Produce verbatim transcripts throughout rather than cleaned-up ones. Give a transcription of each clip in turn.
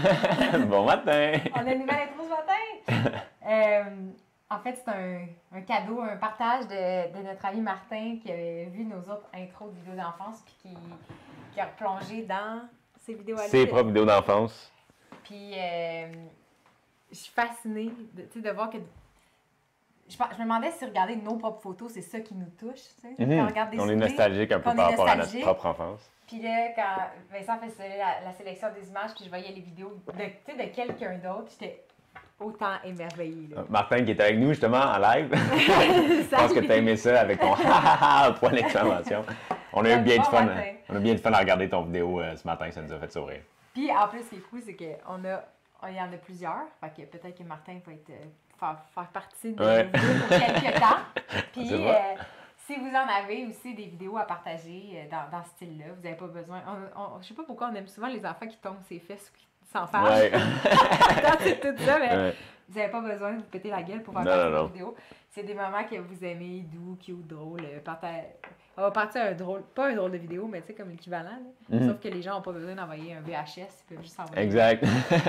Bon matin! On a une nouvelle intro ce matin! euh, en fait, c'est un, un cadeau, un partage de, de notre ami Martin qui avait vu nos autres intros de vidéos d'enfance puis qui, qui a replongé dans ses vidéos à lui. Ses propres vidéos d'enfance. Puis, euh, je suis fascinée de, de voir que... Je, je me demandais si regarder nos propres photos, c'est ça qui nous touche. Tu sais? Mm-hmm. Quand on regarde des on est souvenirs, nostalgique un peu par rapport à notre propre enfance. Puis là, quand Vincent faisait la, la sélection des images, puis je voyais les vidéos de, de quelqu'un d'autre, j'étais autant émerveillée. Là. Martin qui est avec nous justement en live. Je pense que tu as aimé ça avec ton ha point d'exclamation. On a eu bien, bon fun, on a bien de fun à regarder ton vidéo euh, ce matin, ça nous a fait sourire. Puis en plus, ce qui est cool, c'est qu'on a, il y en a plusieurs. Fait que peut-être que Martin va être, faire, faire partie de ouais. nos vidéos pour quelques temps. Puis euh, si vous en avez aussi des vidéos à partager dans, dans ce style-là, vous n'avez pas besoin. On, on, je sais pas pourquoi on aime souvent les enfants qui tombent ses fesses ou qui s'en fâchent. Ouais. C'est tout ça, mais ouais. vous n'avez pas besoin de vous péter la gueule pour faire partie de la vidéo. C'est des moments que vous aimez, doux, cute, drôle. Partage... On va partir un drôle, pas un drôle de vidéo, mais tu sais, comme l'équivalent. Mm-hmm. Sauf que les gens n'ont pas besoin d'envoyer un V H S, ils peuvent juste envoyer. Exact.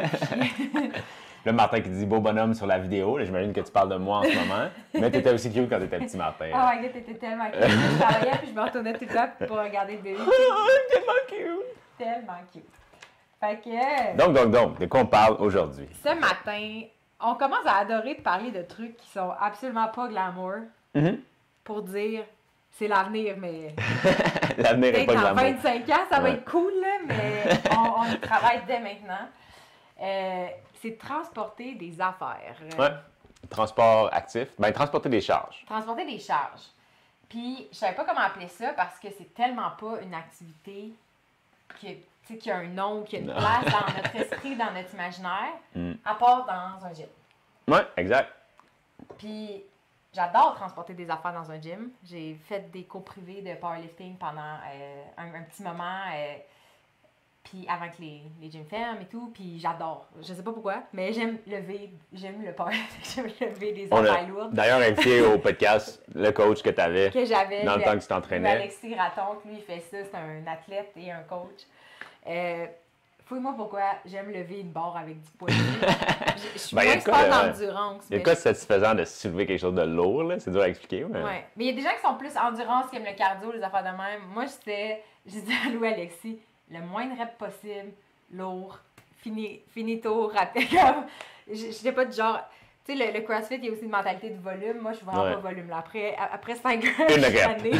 Là, Martin qui dit beau bonhomme sur la vidéo. J'imagine que tu parles de moi en ce moment. Mais tu étais aussi cute quand tu étais petit, Martin. Oh my god, t'étais tellement cute. Je travaillais puis je me retournais tout le temps pour regarder le bébé. Tellement cute. Tellement cute. Fait que. Donc, donc, donc, de quoi on parle aujourd'hui? Ce matin, on commence à adorer de parler de trucs qui sont absolument pas glamour. Mm-hmm. Pour dire. C'est l'avenir, mais. L'avenir est pas glamour. Dans vingt-cinq ans, ça ouais. va être cool, là, mais on, on y travaille dès maintenant. Euh, c'est transporter des affaires. Ouais. Transport actif. Ben, transporter des charges. Transporter des charges. Puis, je savais pas comment appeler ça parce que c'est tellement pas une activité qui, qui a un nom, qui a une non. place dans notre esprit, dans notre imaginaire, mm. à part dans un gym. Ouais, exact. Puis, j'adore transporter des affaires dans un gym. J'ai fait des cours privés de powerlifting pendant euh, un, un petit moment, euh, puis avant que les, les gyms ferment et tout, puis j'adore. Je sais pas pourquoi, mais j'aime lever, j'aime le powerlifting, j'aime lever des On affaires a, lourdes. D'ailleurs, invité au podcast le coach que tu avais que j'avais dans le temps que tu t'entraînais. Alexis Raton, lui, il fait ça, c'est un athlète et un coach. Euh, Fouille-moi pourquoi j'aime lever une barre avec du poids. Je, je suis ben, moins expert d'endurance. Il y a quoi de satisfaisant de soulever quelque chose de lourd, là? C'est dur à expliquer. Mais... Ouais. Mais il y a des gens qui sont plus endurance, qui aiment le cardio, les affaires de même. Moi, j'étais, j'ai dit à Louis Alexis, le moins de reps possible, lourd, fini, finito, rapide. J'étais pas du genre... Tu sais, le, le CrossFit, il y a aussi une mentalité de volume. Moi, je suis vraiment ouais. pas volume. Là. Après, après cinq heures, je suis année.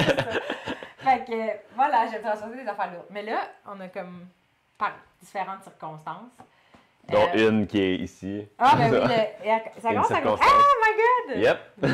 Fait que, voilà, j'ai transporté des affaires lourdes. Mais là, on a comme... par différentes circonstances. Dont euh... une qui est ici. Ah, ben oui, le... ça commence à... Ah, my God! Yep!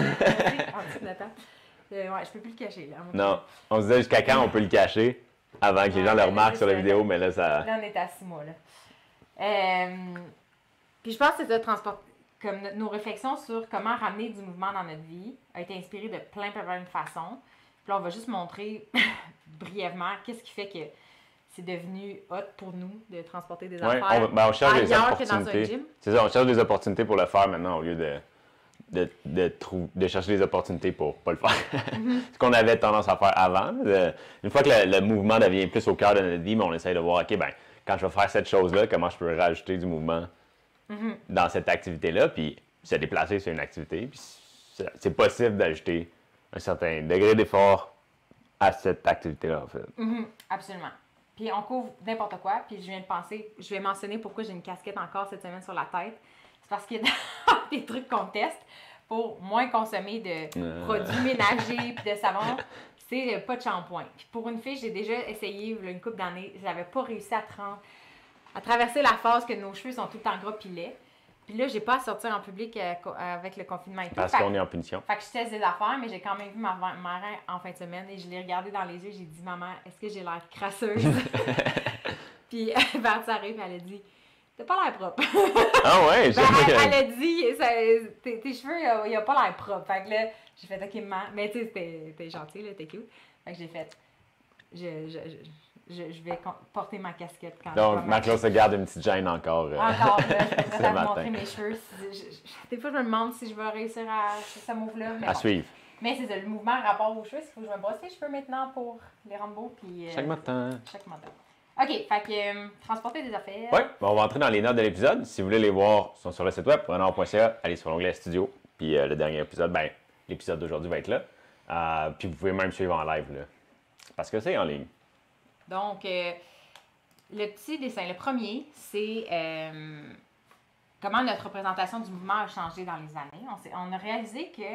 En dessous de la table. Euh, ouais, je peux plus le cacher, là. Non, on se disait jusqu'à quand on peut le cacher avant que les gens le remarquent sur la vidéo, mais là, ça... Là, on est à six mois, là. Euh... Puis je pense que c'est ça, transport... comme nos réflexions sur comment ramener du mouvement dans notre vie a été inspiré de plein, plein, plein de façons. Puis là, on va juste montrer brièvement qu'est-ce qui fait que c'est devenu hot pour nous de transporter des ouais, affaires on, ben on cherche des ailleurs que dans un gym. C'est ça, on cherche des opportunités pour le faire maintenant au lieu de, de, de, de, de chercher des opportunités pour pas le faire. Mm-hmm. Ce qu'on avait tendance à faire avant. De, une fois que le, le mouvement devient plus au cœur de notre vie, mais on essaye de voir, OK, ben quand je vais faire cette chose-là, comment je peux rajouter du mouvement mm-hmm. dans cette activité-là, puis se déplacer sur une activité. Puis c'est, c'est possible d'ajouter un certain degré d'effort à cette activité-là, en fait. Mm-hmm. Absolument. Puis on couvre n'importe quoi. Puis je viens de penser, je vais mentionner pourquoi j'ai une casquette encore cette semaine sur la tête. C'est parce qu'il y a des trucs qu'on teste pour moins consommer de euh... produits ménagers puis de savon. C'est pas de shampoing. Puis pour une fille, j'ai déjà essayé une couple d'années. J'avais pas réussi à, tra- à traverser la phase que nos cheveux sont tout le temps gras puis laids. Puis là, j'ai pas à sortir en public euh, avec le confinement et tout. Parce fait, qu'on est en punition. Fait que je teste des affaires, mais j'ai quand même vu ma mère en fin de semaine et je l'ai regardée dans les yeux. J'ai dit, maman, est-ce que j'ai l'air crasseuse? Puis elle est partie arrive et elle a dit, t'as pas l'air propre. Ah ouais? Ben, elle, elle a dit, ça, tes, tes cheveux, il a, a pas l'air propre. Fait que là, j'ai fait, ok, maman. Mais tu sais, t'es gentil, là, t'es cute. Fait que j'ai fait, je, je, je Je, je vais porter ma casquette quand Donc, je Marc-Claude se garde une petite gêne encore. Euh, encore, là, je suis prête à vous montrer mes cheveux. Je, je, je, des fois, je me demande si je vais réussir à ce move-là. À bon. Suivre. Mais c'est ça, le mouvement rapport aux cheveux, il faut que je me brosse les cheveux maintenant pour les rambo. Puis, euh, chaque matin. Chaque matin. OK, fait que euh, transporter des affaires. Oui, on va entrer dans les notes de l'épisode. Si vous voulez les voir, ils sont sur le site web, preneur point c a, allez sur l'onglet Studio. Puis euh, le dernier épisode, ben, l'épisode d'aujourd'hui va être là. Euh, puis vous pouvez même suivre en live, là, parce que c'est en ligne. Donc, euh, le petit dessin, le premier, c'est euh, comment notre représentation du mouvement a changé dans les années. On, s'est- on a réalisé que,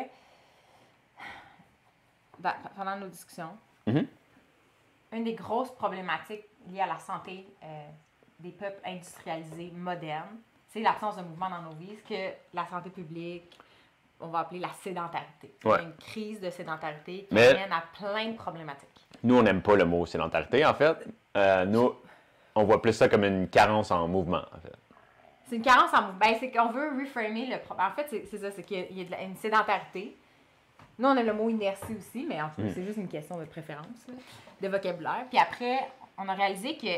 dans- pendant nos discussions, Mhm. une des grosses problématiques liées à la santé euh, des peuples industrialisés modernes, c'est l'absence de mouvement dans nos vies, ce que la santé publique, on va appeler la sédentarité. Ouais. Il y a une crise de sédentarité qui Mais- mène à plein de problématiques. Nous, on n'aime pas le mot sédentarité, en fait. Euh, nous, on voit plus ça comme une carence en mouvement, en fait. C'est une carence en mouvement. Ben, c'est qu'on veut reframer le problème. En fait, c'est, c'est ça, c'est qu'il y a, il y a de la- une sédentarité. Nous, on a le mot inertie aussi, mais en fait, Mm. c'est juste une question de préférence, là, de vocabulaire. Puis après, on a réalisé que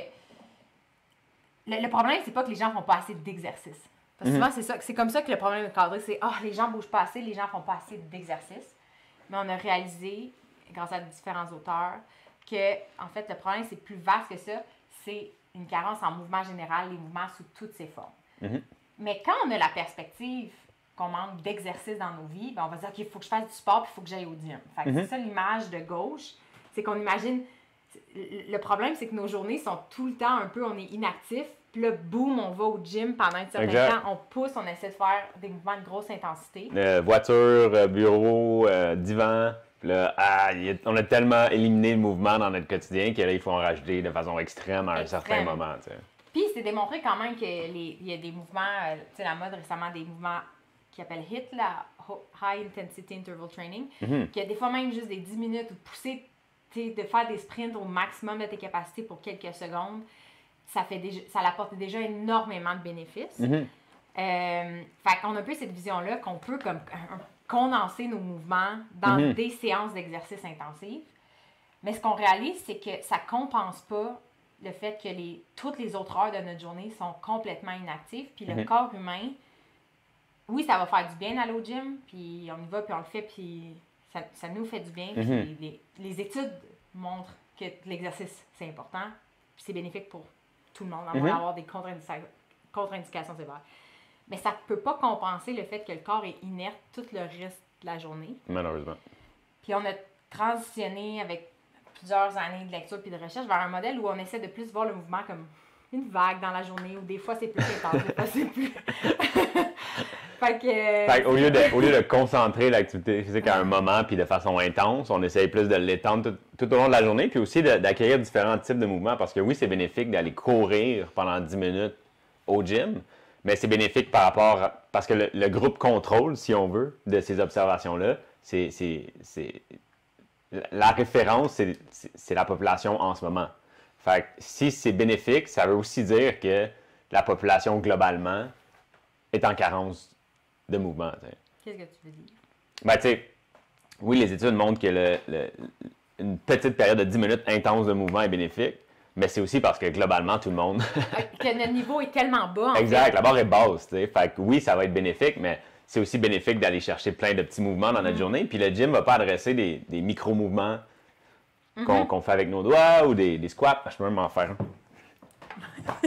le, le problème, c'est pas que les gens font pas assez d'exercice. Parce que Mhm. souvent, c'est ça, c'est comme ça que le problème est cadré, c'est « Ah, les gens bougent pas assez, les gens font pas assez d'exercice. » Mais on a réalisé, grâce à différents auteurs, que, en fait, le problème, c'est plus vaste que ça. C'est une carence en mouvement général, les mouvements sous toutes ses formes. Mhm. Mais quand on a la perspective qu'on manque d'exercice dans nos vies, ben on va se dire, OK, il faut que je fasse du sport, puis il faut que j'aille au gym. Fait que Mhm. c'est ça l'image de gauche. C'est qu'on imagine... Le problème, c'est que nos journées sont tout le temps un peu, on est inactif, puis là, boum, on va au gym pendant un certain Exact. temps, on pousse, on essaie de faire des mouvements de grosse intensité. Euh, voiture, euh, bureau, euh, divan. Puis là, ah, il y a- on a tellement éliminé le mouvement dans notre quotidien que là, il faut en rajouter de façon extrême à un Extrême. certain moment. Tu sais. Puis c'est démontré quand même qu'il y a des mouvements, euh, tu sais, la mode récemment, des mouvements qui appellent HIIT, la Ho- High Intensity Interval Training, Mhm. qu'il y a des fois même juste des dix minutes ou de pousser, tu sais, de faire des sprints au maximum de tes capacités pour quelques secondes, ça fait déjà, ça apporte déjà énormément de bénéfices. Mhm. Euh, fait qu'on a un peu cette vision-là qu'on peut comme un- un- condenser nos mouvements dans Mhm. des séances d'exercice intensifs. Mais ce qu'on réalise, c'est que ça compense pas le fait que les, toutes les autres heures de notre journée sont complètement inactives. Puis le Mhm. corps humain, oui, ça va faire du bien d'aller au gym, puis on y va, puis on le fait, puis ça, ça nous fait du bien. Puis Mhm. les, les études montrent que l'exercice, c'est important, puis c'est bénéfique pour tout le monde, à moins Mhm. d'avoir des contre-indica- contre-indications sévères. Mais ça ne peut pas compenser le fait que le corps est inerte tout le reste de la journée. Malheureusement. Puis on a transitionné avec plusieurs années de lecture puis de recherche vers un modèle où on essaie de plus voir le mouvement comme une vague dans la journée, où des fois c'est plus intense, des fois c'est plus... fait que... Fait au, lieu de, au lieu de concentrer l'activité physique à un moment puis de façon intense, on essaye plus de l'étendre tout, tout au long de la journée, puis aussi de- d'acquérir différents types de mouvements. Parce que oui, c'est bénéfique d'aller courir pendant dix minutes au gym, mais c'est bénéfique par rapport à, parce que le, le groupe contrôle, si on veut, de ces observations-là, c'est, c'est, c'est la référence, c'est, c'est, c'est la population en ce moment. Fait que si c'est bénéfique, ça veut aussi dire que la population globalement est en carence de mouvement. T'sais. Qu'est-ce que tu veux dire? Ben, tu sais, oui, les études montrent que le, le- une petite période de dix minutes intense de mouvement est bénéfique, mais c'est aussi parce que globalement, tout le monde. Que notre niveau est tellement bas. En Exact, fait. la barre est basse. tu sais. Fait que oui, ça va être bénéfique, mais c'est aussi bénéfique d'aller chercher plein de petits mouvements dans notre journée. Puis le gym ne va pas adresser des, des micro-mouvements qu'on qu'on fait avec nos doigts ou des, des squats. Je peux même en faire un.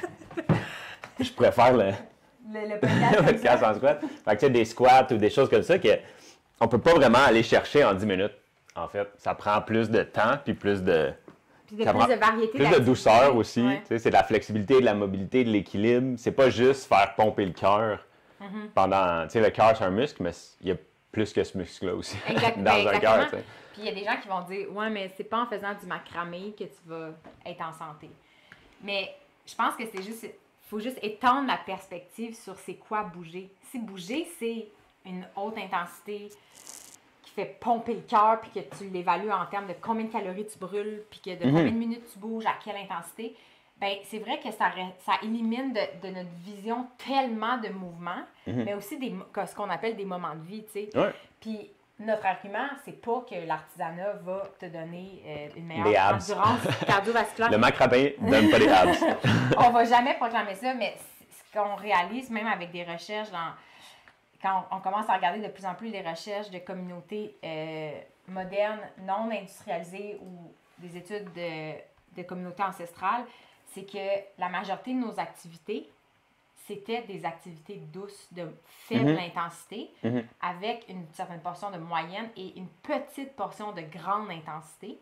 Je préfère le. Le, le podcast, comme podcast ça. en squat. Fait que tu sais, des squats ou des choses comme ça que on peut pas vraiment aller chercher en dix minutes. En fait, ça prend plus de temps puis plus de Puis de ça plus prend de variété. plus de d'activités. douceur aussi. Ouais. Tu sais, c'est de la flexibilité, de la mobilité, de l'équilibre. C'est pas juste faire pomper le cœur Mm-hmm. pendant. Tu sais, le cœur c'est un muscle, mais il y a plus que ce muscle-là aussi Exact- dans ben, un exactement. cœur. tu sais. Puis il y a des gens qui vont dire ouais, mais c'est pas en faisant du macramé que tu vas être en santé. Mais je pense que c'est juste faut juste étendre la perspective sur c'est quoi bouger. Si bouger c'est une haute intensité qui fait pomper le cœur puis que tu l'évalues en termes de combien de calories tu brûles puis que de Mhm. combien de minutes tu bouges à quelle intensité, ben c'est vrai que ça, ré- ça élimine de, de notre vision tellement de mouvements, Mhm. mais aussi des mo- que- ce qu'on appelle des moments de vie, tu sais. Ouais. Puis notre argument, c'est pas que l'artisanat va te donner euh, une Des meilleure abs. endurance cardiovasculaire. Le macramé donne pas des abs. On va jamais proclamer ça, mais c- ce qu'on réalise, même avec des recherches, dans, quand on, on commence à regarder de plus en plus les recherches de communautés euh, modernes, non industrialisées ou des études de de communauté ancestrale, c'est que la majorité de nos activités, c'était des activités douces, de faible mm-hmm. intensité, mm-hmm. avec une certaine portion de moyenne et une petite portion de grande intensité.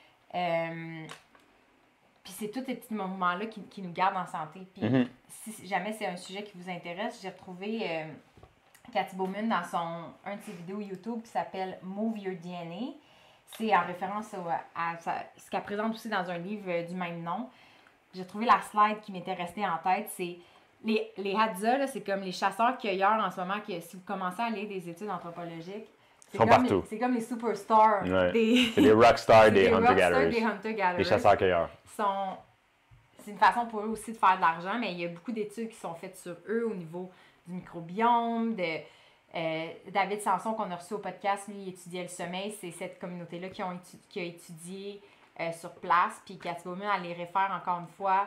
Euh, Puis c'est tous ces petits mouvements-là qui, qui nous gardent en santé. Puis mm-hmm. si jamais c'est un sujet qui vous intéresse, j'ai retrouvé euh, Cathy Bowman dans son, un de ses vidéos YouTube qui s'appelle « Move Your D N A ». C'est en référence au, à, à, à ce qu'elle présente aussi dans un livre euh, du même nom. J'ai trouvé la slide qui m'était restée en tête, c'est les, les Hadza, c'est comme les chasseurs-cueilleurs en ce moment, que si vous commencez à lire des études anthropologiques, c'est comme, les, c'est comme les superstars. Ouais. Des, c'est des rockstars des, des hunter-gatherers. Des hunter-gatherers. Les chasseurs-cueilleurs. Sont, c'est une façon pour eux aussi de faire de l'argent, mais il y a beaucoup d'études qui sont faites sur eux au niveau du microbiome, de... Euh, David Sanson, qu'on a reçu au podcast, lui, il étudiait le sommeil. C'est cette communauté-là qui, ont étu- qui a étudié euh, sur place. Puis Cathy Bowman, elle les réfère encore une fois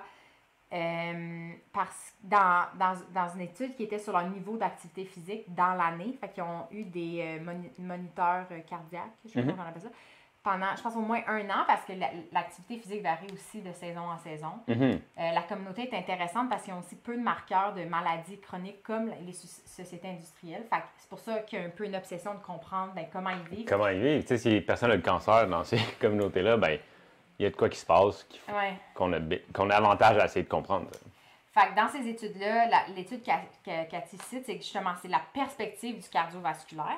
euh, parce, dans, dans, dans une étude qui était sur leur niveau d'activité physique dans l'année. Fait qu'ils ont eu des euh, moni- moniteurs euh, cardiaques, je sais pas comment on appelle ça, pendant, je pense, au moins un an, parce que la, l'activité physique varie aussi de saison en saison. Mm-hmm. Euh, la communauté est intéressante parce qu'ils ont aussi peu de marqueurs de maladies chroniques comme les sociétés industrielles. Fait que c'est pour ça qu'il y a un peu une obsession de comprendre ben, comment ils vivent. Comment ils vivent. Tu sais, si les personnes ont le cancer dans ces communautés-là, ben il y a de quoi qui se passe qu'il faut, ouais. qu'on, a, qu'on a avantage à essayer de comprendre. Fait que dans ces études-là, la, l'étude que Cathy cite, c'est que justement, c'est la perspective du cardiovasculaire.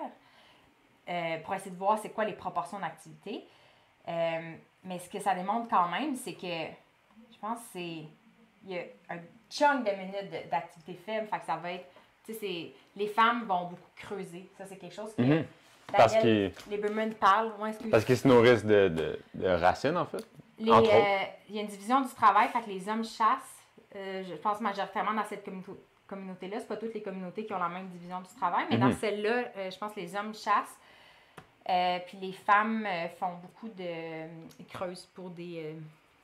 Euh, pour essayer de voir c'est quoi les proportions d'activité. Euh, mais ce que ça démontre quand même, c'est que je pense que c'est il y a un chunk de minutes de, d'activité faible, fait que ça va être, tu sais, c'est, les femmes vont beaucoup creuser. Ça, c'est quelque chose que mm-hmm. Parce qu'ils, les Burman parlent. Ouais, parce qu'ils se nourrissent de, de, de racines, en fait. Les, euh, il y a une division du travail, fait que les hommes chassent. Euh, je pense majoritairement dans cette communauté, communauté-là. C'est pas toutes les communautés qui ont la même division du travail, mais mm-hmm. dans celle-là, euh, je pense que les hommes chassent. Euh, puis les femmes euh, font beaucoup de... Euh, ils creusent pour des... Euh,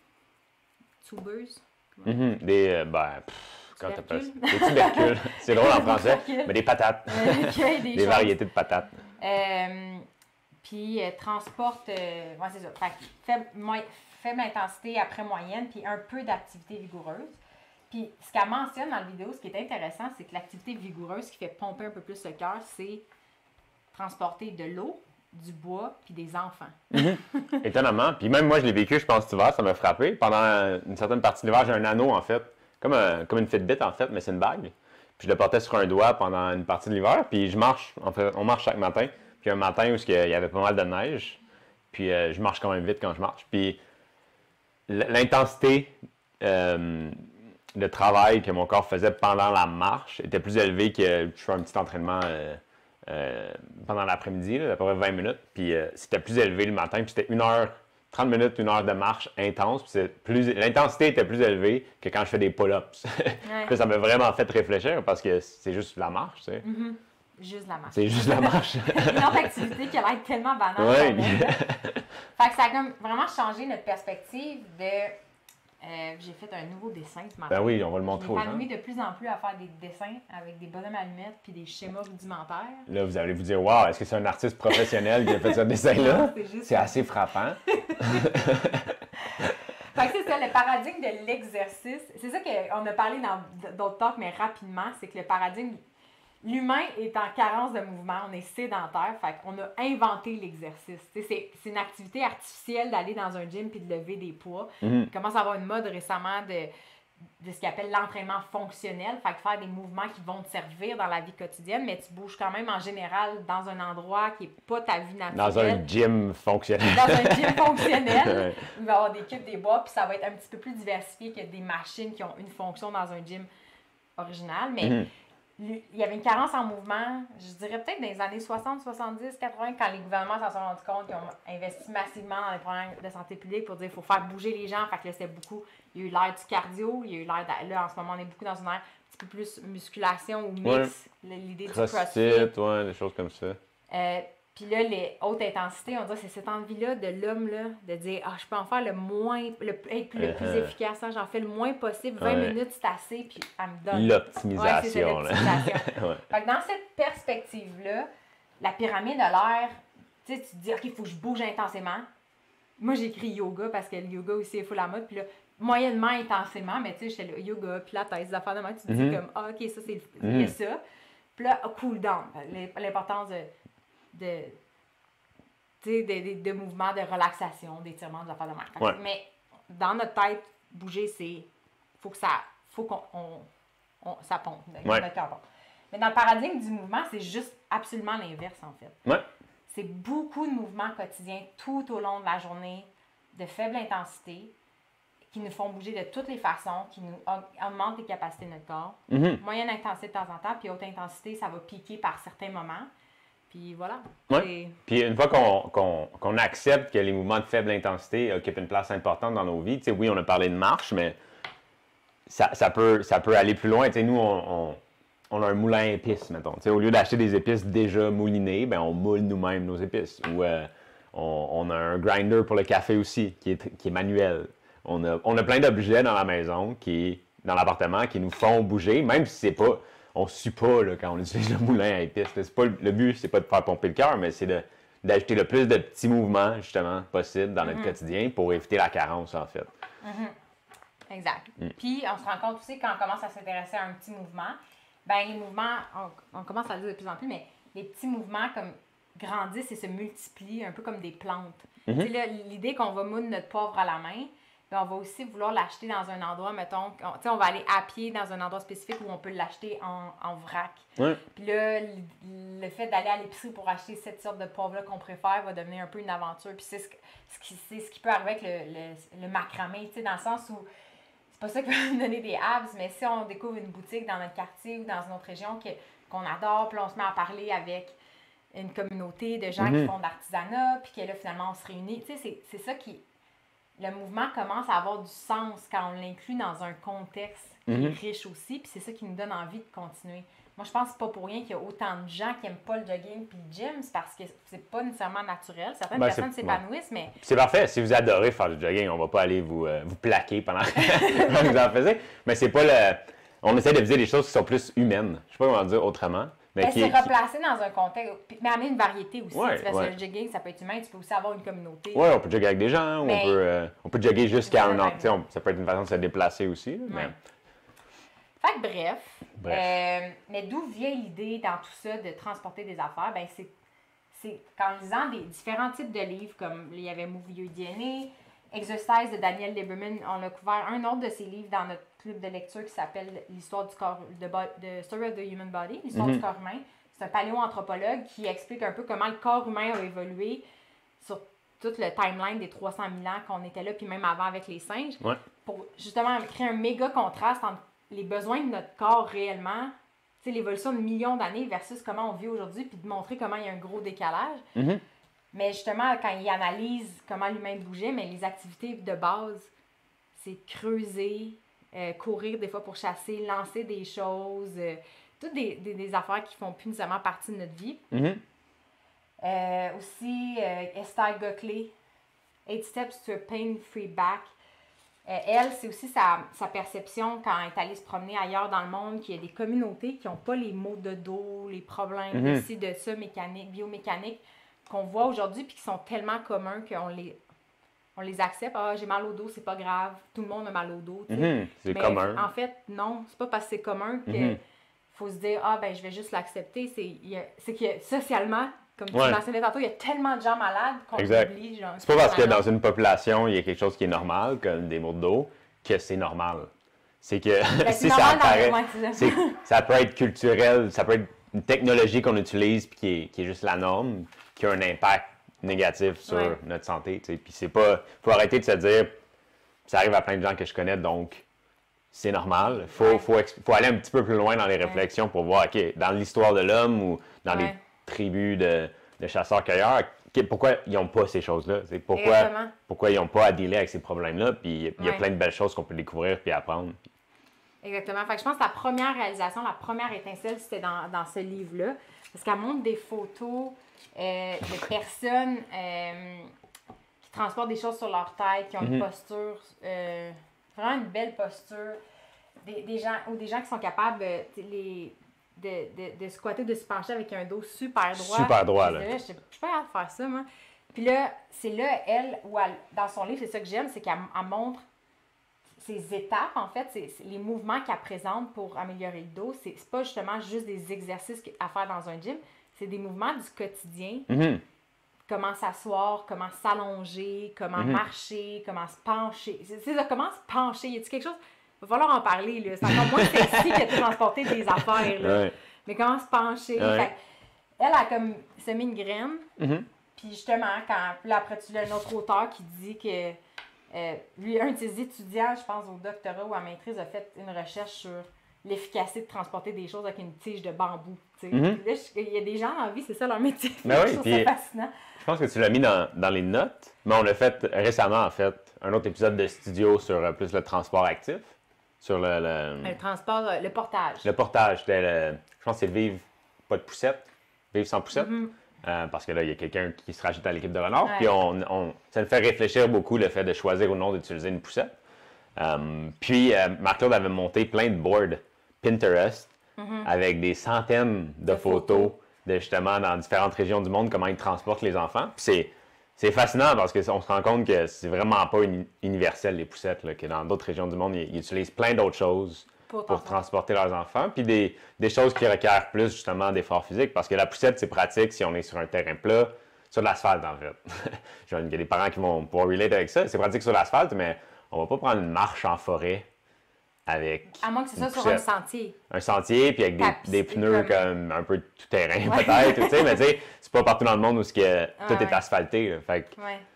tubeuses. Mm-hmm. Des... Euh, ben... Pff, quand t'appelles ça? Des tubercules. C'est drôle en français. Mais des patates. Euh, okay, des des variétés de patates. Euh, puis euh, transportent... Euh, ouais, c'est ça. Fait, faible, mo- faible intensité après moyenne, puis un peu d'activité vigoureuse. Puis ce qu'elle mentionne dans la vidéo, ce qui est intéressant, c'est que l'activité vigoureuse qui fait pomper un peu plus le cœur, c'est transporter de l'eau, du bois, puis des enfants. Mm-hmm. Étonnamment. Puis même moi, je l'ai vécu, je pense, cet hiver, ça m'a frappé. Pendant une certaine partie de l'hiver, j'ai un anneau, en fait, comme, un, comme une Fitbit, en fait, mais c'est une bague. Puis je le portais sur un doigt pendant une partie de l'hiver. Puis je marche, en fait, on marche chaque matin. Puis un matin où il y avait pas mal de neige. Puis euh, je marche quand même vite quand je marche. Puis l'intensité euh, de travail que mon corps faisait pendant la marche était plus élevée que je fais un petit entraînement... Euh, Euh, pendant l'après-midi, là, à peu près vingt minutes, puis euh, c'était plus élevé le matin, puis c'était une heure, trente minutes, une heure de marche intense, puis c'est plus, l'intensité était plus élevée que quand je fais des pull-ups. Ouais. Puis ça m'a vraiment fait réfléchir, parce que c'est juste la marche, tu sais. Mm-hmm. Juste la marche. C'est juste la marche. Une autre activité qui a l'air tellement banale. Ouais. Fait que ça a comme vraiment changé notre perspective de... Euh, j'ai fait un nouveau dessin ce matin. Ben oui, on va le montrer aux gens. Je m'épanouis de plus en plus à faire des dessins avec des bonhommes allumettes puis des schémas rudimentaires. Là, vous allez vous dire, waouh, est-ce que c'est un artiste professionnel qui a fait ce dessin-là? C'est, juste... c'est assez frappant. Fait que c'est ça, le paradigme de l'exercice. C'est ça qu'on a parlé dans d'autres talks, mais rapidement, c'est que le paradigme... L'humain est en carence de mouvement, on est sédentaire, fait qu'on a inventé l'exercice. C'est, c'est une activité artificielle d'aller dans un gym puis de lever des poids. Mm-hmm. Il commence à avoir une mode récemment de, de ce qu'on appelle l'entraînement fonctionnel, fait que faire des mouvements qui vont te servir dans la vie quotidienne, mais tu bouges quand même en général dans un endroit qui n'est pas ta vie naturelle. Dans un gym fonctionnel. Dans un gym fonctionnel. Il va y avoir des cubes, des bois, puis ça va être un petit peu plus diversifié que des machines qui ont une fonction dans un gym original, mais... Mm-hmm. Il y avait une carence en mouvement, je dirais peut-être dans les années soixante, soixante-dix, quatre-vingts, quand les gouvernements s'en sont rendus compte qu'ils ont investi massivement dans les programmes de santé publique pour dire qu'il faut faire bouger les gens. Fait que là, c'était beaucoup. Il y a eu l'ère du cardio, il y a eu l'ère. De, là, en ce moment, on est beaucoup dans une ère un petit peu plus musculation ou mix, ouais. L'idée crossfit, du crossfit. Ouais, des choses comme ça. Euh, Puis là, les hautes intensités, on dirait que c'est cette envie-là de l'homme, là, de dire, ah, je peux en faire le moins, le, être le plus uh-huh. efficace, hein, j'en fais le moins possible, vingt ouais. minutes, c'est assez, puis elle me donne. L'optimisation. Ouais, c'est ça, l'optimisation. Ouais. Fait que dans cette perspective-là, la pyramide a l'air, tu sais, tu te dis, OK, il faut que je bouge intensément. moi, j'ai écrit yoga parce que le yoga aussi est full la mode. Puis là, moyennement, intensément, mais tu sais, j'étais là, yoga, puis la tête, des affaires de moi, tu te mm-hmm. dis comme, ah, ok, ça, c'est le, mm-hmm. ça. Puis là, cool down, l'importance de, de, de, de, de mouvements, de relaxation, d'étirement, des affaires de moi. Ouais. Mais dans notre tête, bouger, c'est, faut que ça, faut qu'on, on, on, ça pompe, ouais. notre cœur pompe. Mais dans le paradigme du mouvement, c'est juste absolument l'inverse, en fait. Ouais. C'est beaucoup de mouvements quotidiens tout au long de la journée, de faible intensité, qui nous font bouger de toutes les façons, qui nous augmentent les capacités de notre corps. Mm-hmm. Moyenne intensité de temps en temps, puis haute intensité, ça va piquer par certains moments. Puis voilà. Ouais. Puis une fois qu'on, qu'on, qu'on accepte que les mouvements de faible intensité occupent une place importante dans nos vies, tu sais, oui, on a parlé de marche, mais ça, ça, peut, ça peut aller plus loin. Tu sais, nous, on, on, on a un moulin à épices, mettons. Tu sais, au lieu d'acheter des épices déjà moulinées, ben, on moule nous-mêmes nos épices. Ou euh, on, on a un grinder pour le café aussi, qui est, qui est manuel. On a, on a plein d'objets dans la maison, qui, dans l'appartement, qui nous font bouger, même si c'est pas, on ne sue pas là, quand on utilise le moulin à épices. C'est pas, le but, c'est pas de faire pomper le cœur, mais c'est de, d'ajouter le plus de petits mouvements, justement, possible dans notre mm-hmm. quotidien pour éviter la carence, en fait. Mm-hmm. Exact. Mm. Puis, on se rend compte aussi, quand on commence à s'intéresser à un petit mouvement, ben les mouvements, on, on commence à le dire de plus en plus, mais les petits mouvements, comme grandissent et se multiplient, un peu comme des plantes. Mm-hmm. Tu sais, là, l'idée qu'on va moudre notre poivre à la main, on va aussi vouloir l'acheter dans un endroit, mettons, on, tu sais, on va aller à pied dans un endroit spécifique où on peut l'acheter en, en vrac. Ouais. Puis là, le, le fait d'aller à l'épicerie pour acheter cette sorte de poivre-là qu'on préfère va devenir un peu une aventure. Puis c'est ce, ce, qui, c'est ce qui peut arriver avec le, le, le macramé, tu sais, dans le sens où c'est pas ça qui va nous donner des abs, mais si on découvre une boutique dans notre quartier ou dans une autre région que, qu'on adore, puis on se met à parler avec une communauté de gens mm-hmm. qui font de l'artisanat, puis que là, finalement, on se réunit. Tu sais, c'est, c'est ça qui... Le mouvement commence à avoir du sens quand on l'inclut dans un contexte qui mm-hmm. est riche aussi, puis c'est ça qui nous donne envie de continuer. Moi, je pense que c'est pas pour rien qu'il y a autant de gens qui n'aiment pas le jogging puis le gym, c'est parce que c'est pas nécessairement naturel. Certaines ben, personnes s'épanouissent, mais... C'est parfait. Si vous adorez faire du jogging, on va pas aller vous, euh, vous plaquer pendant que vous en faisiez, mais c'est pas le... On essaie de viser des choses qui sont plus humaines. Je sais pas comment dire autrement. Mais ben, qui, c'est qui... replacé dans un contexte, mais amener une variété aussi. Ouais, tu fais ouais. le jogging, ça peut être humain, tu peux aussi avoir une communauté. Oui, on peut jogger avec des gens, mais... on, peut, euh, on peut jogger jusqu'à un an. On, ça peut être une façon de se déplacer aussi. Là, mais... ouais. Fait que bref, bref. Euh, mais d'où vient l'idée dans tout ça de transporter des affaires? Ben c'est, c'est qu'en lisant des différents types de livres, comme il y avait Move Your D N A, Exercise de Daniel Lieberman, on a couvert un autre de ses livres dans notre club de lecture qui s'appelle L'histoire du corps, de, de Story of the Human Body, l'histoire mm-hmm. du corps humain. C'est un paléoanthropologue qui explique un peu comment le corps humain a évolué sur tout le timeline des trois cent mille ans qu'on était là, puis même avant avec les singes, ouais. pour justement créer un méga contraste entre les besoins de notre corps réellement, tu sais, l'évolution de millions d'années versus comment on vit aujourd'hui, puis de montrer comment il y a un gros décalage. Mm-hmm. Mais justement, quand il analyse comment l'humain bougeait, mais les activités de base, c'est creuser, euh, courir des fois pour chasser, lancer des choses, euh, toutes des, des, des affaires qui font plus nécessairement partie de notre vie. Mm-hmm. Euh, aussi, euh, Esther Goclé, Eight Steps to a Pain-Free Back. Euh, elle, c'est aussi sa, sa perception quand elle est allée se promener ailleurs dans le monde, qu'il y a des communautés qui n'ont pas les maux de dos, les problèmes mm-hmm. ici, de ça, mécanique, biomécanique, qu'on voit aujourd'hui puis qui sont tellement communs qu'on les, on les accepte. Ah, j'ai mal au dos, c'est pas grave, tout le monde a mal au dos. Mm-hmm. C'est mais commun. En fait, non, c'est pas parce que c'est commun qu'il mm-hmm. faut se dire, ah, ben, je vais juste l'accepter. C'est, y a, c'est que socialement, comme tu ouais. mentionnais tantôt, il y a tellement de gens malades qu'on exact. oublie. Genre, c'est pas parce que dans une population, il y a quelque chose qui est normal, comme des maux de dos, que c'est normal. C'est que ben, si c'est ça apparaît, apparaît, c'est, ça peut être culturel, ça peut être une technologie qu'on utilise puis qui est, qui est juste la norme, qui a un impact négatif sur ouais. notre santé. T'sais. Puis c'est pas, faut arrêter de se dire, ça arrive à plein de gens que je connais, donc c'est normal. Faut, ouais. faut, faut aller un petit peu plus loin dans les réflexions ouais. pour voir, ok, dans l'histoire de l'homme ou dans ouais. les tribus de, de chasseurs-cueilleurs, pourquoi ils n'ont pas ces choses-là? C'est pourquoi, pourquoi ils n'ont pas à dealer avec ces problèmes-là? Puis il y a ouais. plein de belles choses qu'on peut découvrir puis apprendre. Exactement. Fait que je pense que la première réalisation, la première étincelle, c'était dans, dans ce livre-là. Parce qu'elle montre des photos euh, de personnes euh, qui transportent des choses sur leur tête, qui ont mm-hmm. une posture, euh, vraiment une belle posture. Des, des gens, ou des gens qui sont capables euh, les, de, de, de squatter, de se pencher avec un dos super droit. Super droit, là. Je suis pas capable de faire ça, moi. Puis là, c'est là, elle, où elle, dans son livre, c'est ça que j'aime, c'est qu'elle elle montre ces étapes, en fait, c'est, c'est les mouvements qu'elle présente pour améliorer le dos. C'est, c'est pas justement juste des exercices à faire dans un gym, c'est des mouvements du quotidien. Mm-hmm. Comment s'asseoir, comment s'allonger, comment Mm-hmm. marcher, comment se pencher. C'est, c'est ça, comment se pencher. Y a-t-il quelque chose? Il va falloir en parler, là. C'est encore moins sexy que de transporter des affaires, là. Ouais. Mais comment se pencher. Ouais. Fait, elle a comme semé une graine. Mm-hmm. Puis justement, quand puis là, après, tu as un autre auteur qui dit que euh, lui, un de ses étudiants, je pense, au doctorat ou à maîtrise, a fait une recherche sur l'efficacité de transporter des choses avec une tige de bambou. Mm-hmm. Puis là, il y a des gens dans la vie, c'est ça leur métier. Ben oui, je trouve puis, ça fascinant. Je pense que tu l'as mis dans, dans les notes, mais on l'a fait récemment, en fait, un autre épisode de studio sur euh, plus le transport actif, sur le... Le, le transport, le portage. Le portage, c'était le, je pense que c'est Vive pas de poussette, Vive sans poussette. Mm-hmm. Euh, parce que là, il y a quelqu'un qui se rajoute à l'équipe de Renard. Ouais. Puis on, on, ça nous fait réfléchir beaucoup le fait de choisir ou non d'utiliser une poussette. Um, puis euh, Marc-Claude avait monté plein de boards Pinterest mm-hmm. avec des centaines de, de photos, photos de justement dans différentes régions du monde, comment ils transportent les enfants. Puis c'est, c'est fascinant parce qu'on se rend compte que c'est vraiment pas uni- universel les poussettes, là, que dans d'autres régions du monde, ils, ils utilisent plein d'autres choses pour, pour transporter leurs enfants, puis des, des choses qui requièrent plus justement d'efforts physiques, parce que la poussette, c'est pratique si on est sur un terrain plat, sur l'asphalte en fait. Il y a des parents qui vont pouvoir relate avec ça, c'est pratique sur l'asphalte, mais on va pas prendre une marche en forêt avec... À moins que c'est ça sur un sentier. Un sentier, puis avec des, des pneus comme... comme un peu tout terrain ouais. peut-être, tu sais, mais tu sais, c'est pas partout dans le monde où que tout ah, est ouais. asphalté, là, fait que... Ouais.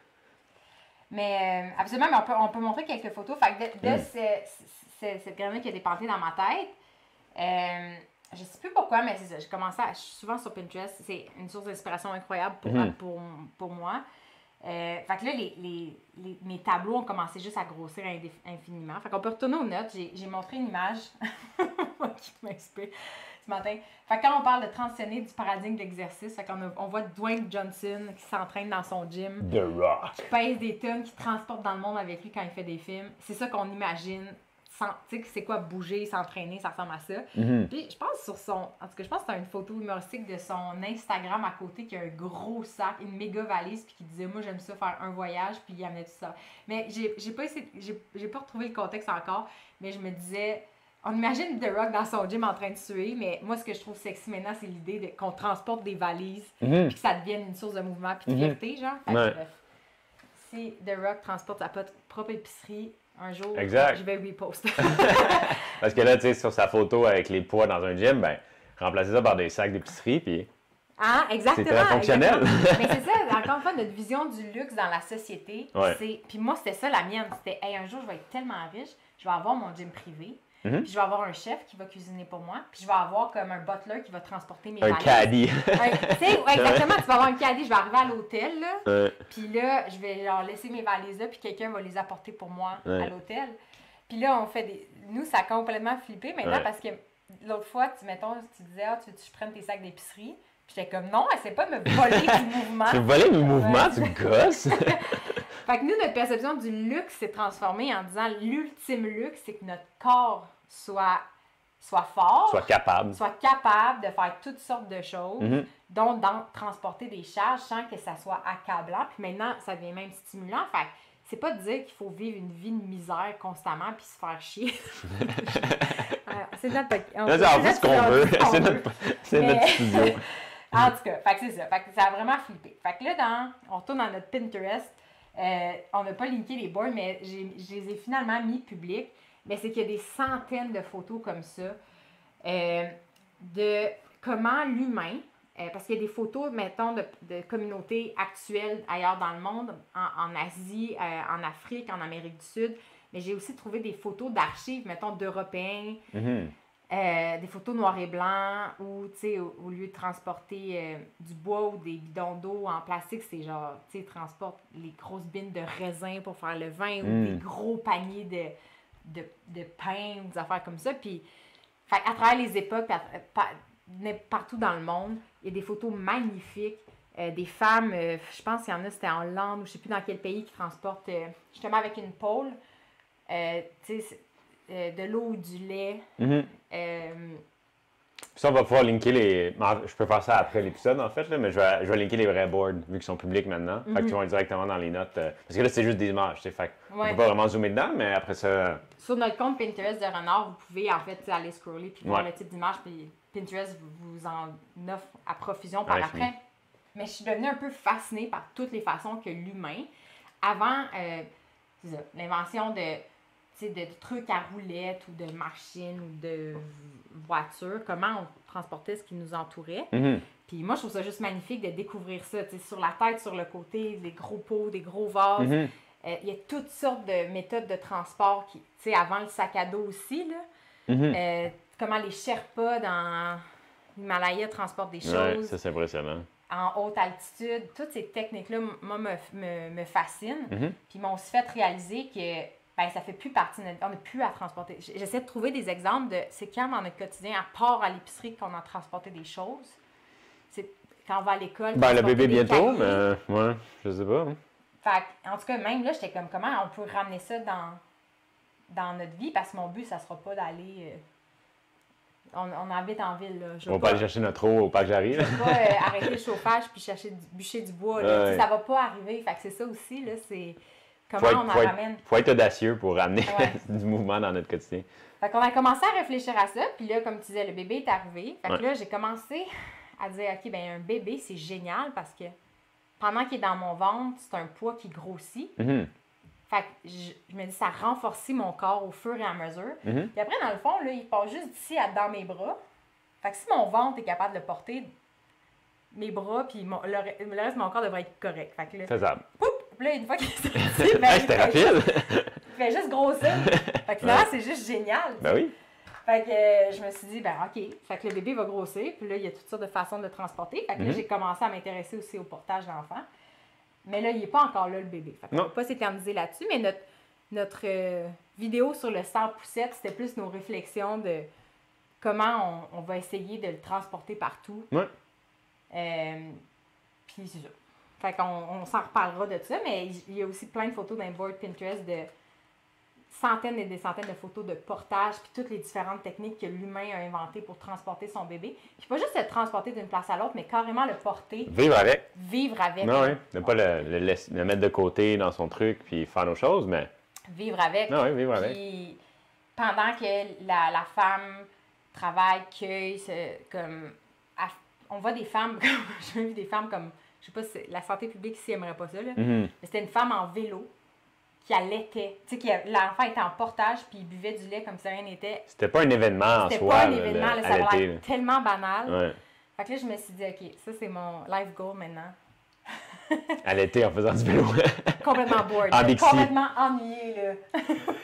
Mais euh, absolument, mais on peut, on peut montrer quelques photos, fait que de, de mm. c'est, c'est, cette graine qui a dépanté dans ma tête. Euh, je sais plus pourquoi, mais c'est ça. J'ai commencé à. Je suis souvent sur Pinterest. C'est une source d'inspiration incroyable pour, mm-hmm. pour, pour moi. Euh, fait que là, les, les, les, mes tableaux ont commencé juste à grossir infiniment. Fait qu'on peut retourner aux notes. J'ai, j'ai montré une image qui m'inspire ce matin. Fait que quand on parle de transitionner du paradigme d'exercice, fait qu'on a, on voit Dwayne Johnson qui s'entraîne dans son gym. The Rock. Qui pèse des tonnes, qui transporte dans le monde avec lui quand il fait des films. C'est ça qu'on imagine. Tu sais, c'est quoi bouger, s'entraîner, ça ressemble à ça. Mm-hmm. Puis je pense sur son... En tout cas, je pense que c'est une photo humoristique de son Instagram à côté qui a un gros sac, une méga valise, puis qui disait « Moi, j'aime ça faire un voyage », puis il amenait tout ça. Mais j'ai, j'ai pas essayé... J'ai, j'ai pas retrouvé le contexte encore, mais je me disais... On imagine The Rock dans son gym en train de suer, mais moi, ce que je trouve sexy maintenant, c'est l'idée de, qu'on transporte des valises, mm-hmm. puis que ça devienne une source de mouvement puis de fierté, mm-hmm. genre. Fait ouais. que, bref, si The Rock transporte sa propre épicerie, un jour, exact. je vais repost. Parce que là, tu sais, sur sa photo avec les poids dans un gym, ben, remplacer ça par des sacs d'épicerie, puis... Ah, exactement. C'est très fonctionnel. Exactement. Mais c'est ça, encore une fois, notre vision du luxe dans la société, ouais. c'est... Puis moi, c'était ça la mienne. C'était, hey, un jour, je vais être tellement riche, je vais avoir mon gym privé, mm-hmm. puis je vais avoir un chef qui va cuisiner pour moi, puis je vais avoir comme un butler qui va transporter mes valises. Un caddie. Tu sais, ouais, exactement, tu vas avoir un caddie, je vais arriver à l'hôtel, là, ouais. puis là, je vais leur laisser mes valises là, puis quelqu'un va les apporter pour moi ouais. à l'hôtel. Puis là, on fait des... Nous, ça a complètement flippé maintenant, ouais. parce que l'autre fois, tu, mettons, tu disais, ah, tu veux que je prenne tes sacs d'épicerie? Puis j'étais comme, non, essaie pas de me voler du mouvement. Tu veux voler mes mouvements, tu gosses? Fait que nous, notre perception du luxe s'est transformée en disant, l'ultime luxe, c'est que notre corps soit... soit fort, soit capable, soit capable de faire toutes sortes de choses, mm-hmm. dont dans, transporter des charges sans que ça soit accablant. Puis maintenant, ça devient même stimulant. Fait que c'est pas de dire qu'il faut vivre une vie de misère constamment puis se faire chier. c'est notre... On, là, c'est en fait ce qu'on veut. C'est notre, c'est Mais... notre studio. En tout cas, fait que c'est ça. Fait que ça a vraiment flippé. Fait que là, dans, on retourne dans notre Pinterest. Euh, on n'a pas linké les boards, mais j'ai, je les ai finalement mis publics. Mais c'est qu'il y a des centaines de photos comme ça euh, de comment l'humain, euh, parce qu'il y a des photos, mettons, de, de communautés actuelles ailleurs dans le monde, en, en Asie, euh, en Afrique, en Amérique du Sud, mais j'ai aussi trouvé des photos d'archives, mettons, d'Européens, Mm-hmm. euh, des photos noir et blanc, où, tu sais, au, au lieu de transporter euh, du bois ou des bidons d'eau en plastique, c'est genre, tu sais, transportent les grosses bines de raisin pour faire le vin, Mm. ou des gros paniers de... De, de pain, des affaires comme ça. Puis, fait, à travers les époques, à, à, partout dans le monde, il y a des photos magnifiques. Euh, des femmes, euh, je pense qu'il y en a, c'était en Hollande ou je ne sais plus dans quel pays, qui transportent euh, justement avec une pôle, euh, tu sais, euh, de l'eau ou du lait. Mm-hmm. Euh, Ça, on va pouvoir linker les. Je peux faire ça après l'épisode, en fait, là, mais je vais, je vais linker les vrais boards, vu qu'ils sont publics maintenant. Mm-hmm. Fait que tu vas directement dans les notes. Euh, parce que là, c'est juste des images, tu sais. Fait ouais. On peut pas vraiment zoomer dedans, mais après ça. Sur notre compte Pinterest de Renard, vous pouvez, en fait, aller scroller puis voir ouais. le type d'image, puis Pinterest vous en offre à profusion par ouais, après. Fini. Mais je suis devenue un peu fascinée par toutes les façons que l'humain, avant euh, l'invention de. de trucs à roulettes ou de machines ou de voitures, comment on transportait ce qui nous entourait. Mm-hmm. Puis moi, je trouve ça juste magnifique de découvrir ça, sur la tête, sur le côté, des gros pots, des gros vases. Mm-hmm. Euh, il y a toutes sortes de méthodes de transport, qui, tu sais, avant le sac à dos aussi, là. Mm-hmm. Euh, comment les Sherpas dans l'Himalaya transportent des choses. Ouais, ça, c'est impressionnant. En haute altitude. Toutes ces techniques-là, moi, me, me, me fascinent. Mm-hmm. Puis m'ont aussi fait réaliser que ben, ça fait plus partie de notre vie. On n'a plus à transporter. J'essaie de trouver des exemples de c'est quand dans notre quotidien, à part à l'épicerie, qu'on a transporté des choses. C'est quand on va à l'école. Ben, le bébé bientôt, mais euh, ouais, je sais pas. Hein. Fait en tout cas, même là, j'étais comme comment on peut ramener ça dans, dans notre vie, parce que mon but, ça sera pas d'aller. Euh, on, on habite en ville. Là. Je on va pas aller chercher notre eau au parc Jarry. Je vais pas euh, arrêter le chauffage puis chercher du, bûcher du bois. Là. Ouais. Ça va pas arriver. Fait que c'est ça aussi, là, c'est. Comment faut on en faut ramène? Il faut être audacieux pour ramener ouais. du mouvement dans notre quotidien. Fait qu'on a commencé à réfléchir à ça, puis là, comme tu disais, le bébé est arrivé. Fait que ouais. là, j'ai commencé à dire, OK, bien, un bébé, c'est génial parce que pendant qu'il est dans mon ventre, c'est un poids qui grossit. Mm-hmm. Fait que je, je me dis, ça renforce mon corps au fur et à mesure. Mm-hmm. Puis après, dans le fond, là, il passe juste d'ici à dans mes bras. Fait que si mon ventre est capable de le porter, mes bras, puis mon, le, le reste de mon corps devrait être correct. Fait que là, faisable. Poup! Puis là, une fois qu'il est sorti, ben, hey, c'était rapide! Juste, il fait juste grossir. Fait que là, ouais. c'est juste génial. Ben oui. Fait que euh, je me suis dit, ben OK. Fait que le bébé va grossir. Puis là, il y a toutes sortes de façons de le transporter. Fait que mm-hmm. là, j'ai commencé à m'intéresser aussi au portage d'enfants. Mais là, il n'est pas encore là, le bébé. Fait qu'on ne va pas s'éterniser là-dessus. Mais notre, notre euh, vidéo sur le cent poussettes, c'était plus nos réflexions de comment on, on va essayer de le transporter partout. Ouais. Euh, puis c'est ça. Fait qu'on on s'en reparlera de ça, mais il y a aussi plein de photos d'un board Pinterest de centaines et des centaines de photos de portage, puis toutes les différentes techniques que l'humain a inventées pour transporter son bébé. Puis pas juste le transporter d'une place à l'autre, mais carrément le porter. Vivre avec. Vivre avec. Non, oui. Ne pas le, le, le, le mettre de côté dans son truc, puis faire nos choses, mais... Vivre avec. Non, oui, vivre avec. Puis pendant que la, la femme travaille, cueille, comme... On voit des femmes, j'ai vu des femmes comme... Je sais pas si la santé publique ici aimerait pas ça, là. Mm-hmm. Mais c'était une femme en vélo qui allaitait. Tu sais, l'enfant était en portage puis il buvait du lait comme si rien n'était. C'était pas un événement en soi. C'était pas un événement, le, là, ça a l'air tellement banal. Ouais. Fait que là, je me suis dit, OK, ça c'est mon life goal maintenant. Allaiter en faisant du vélo. Complètement bored. En complètement ennuyé, là.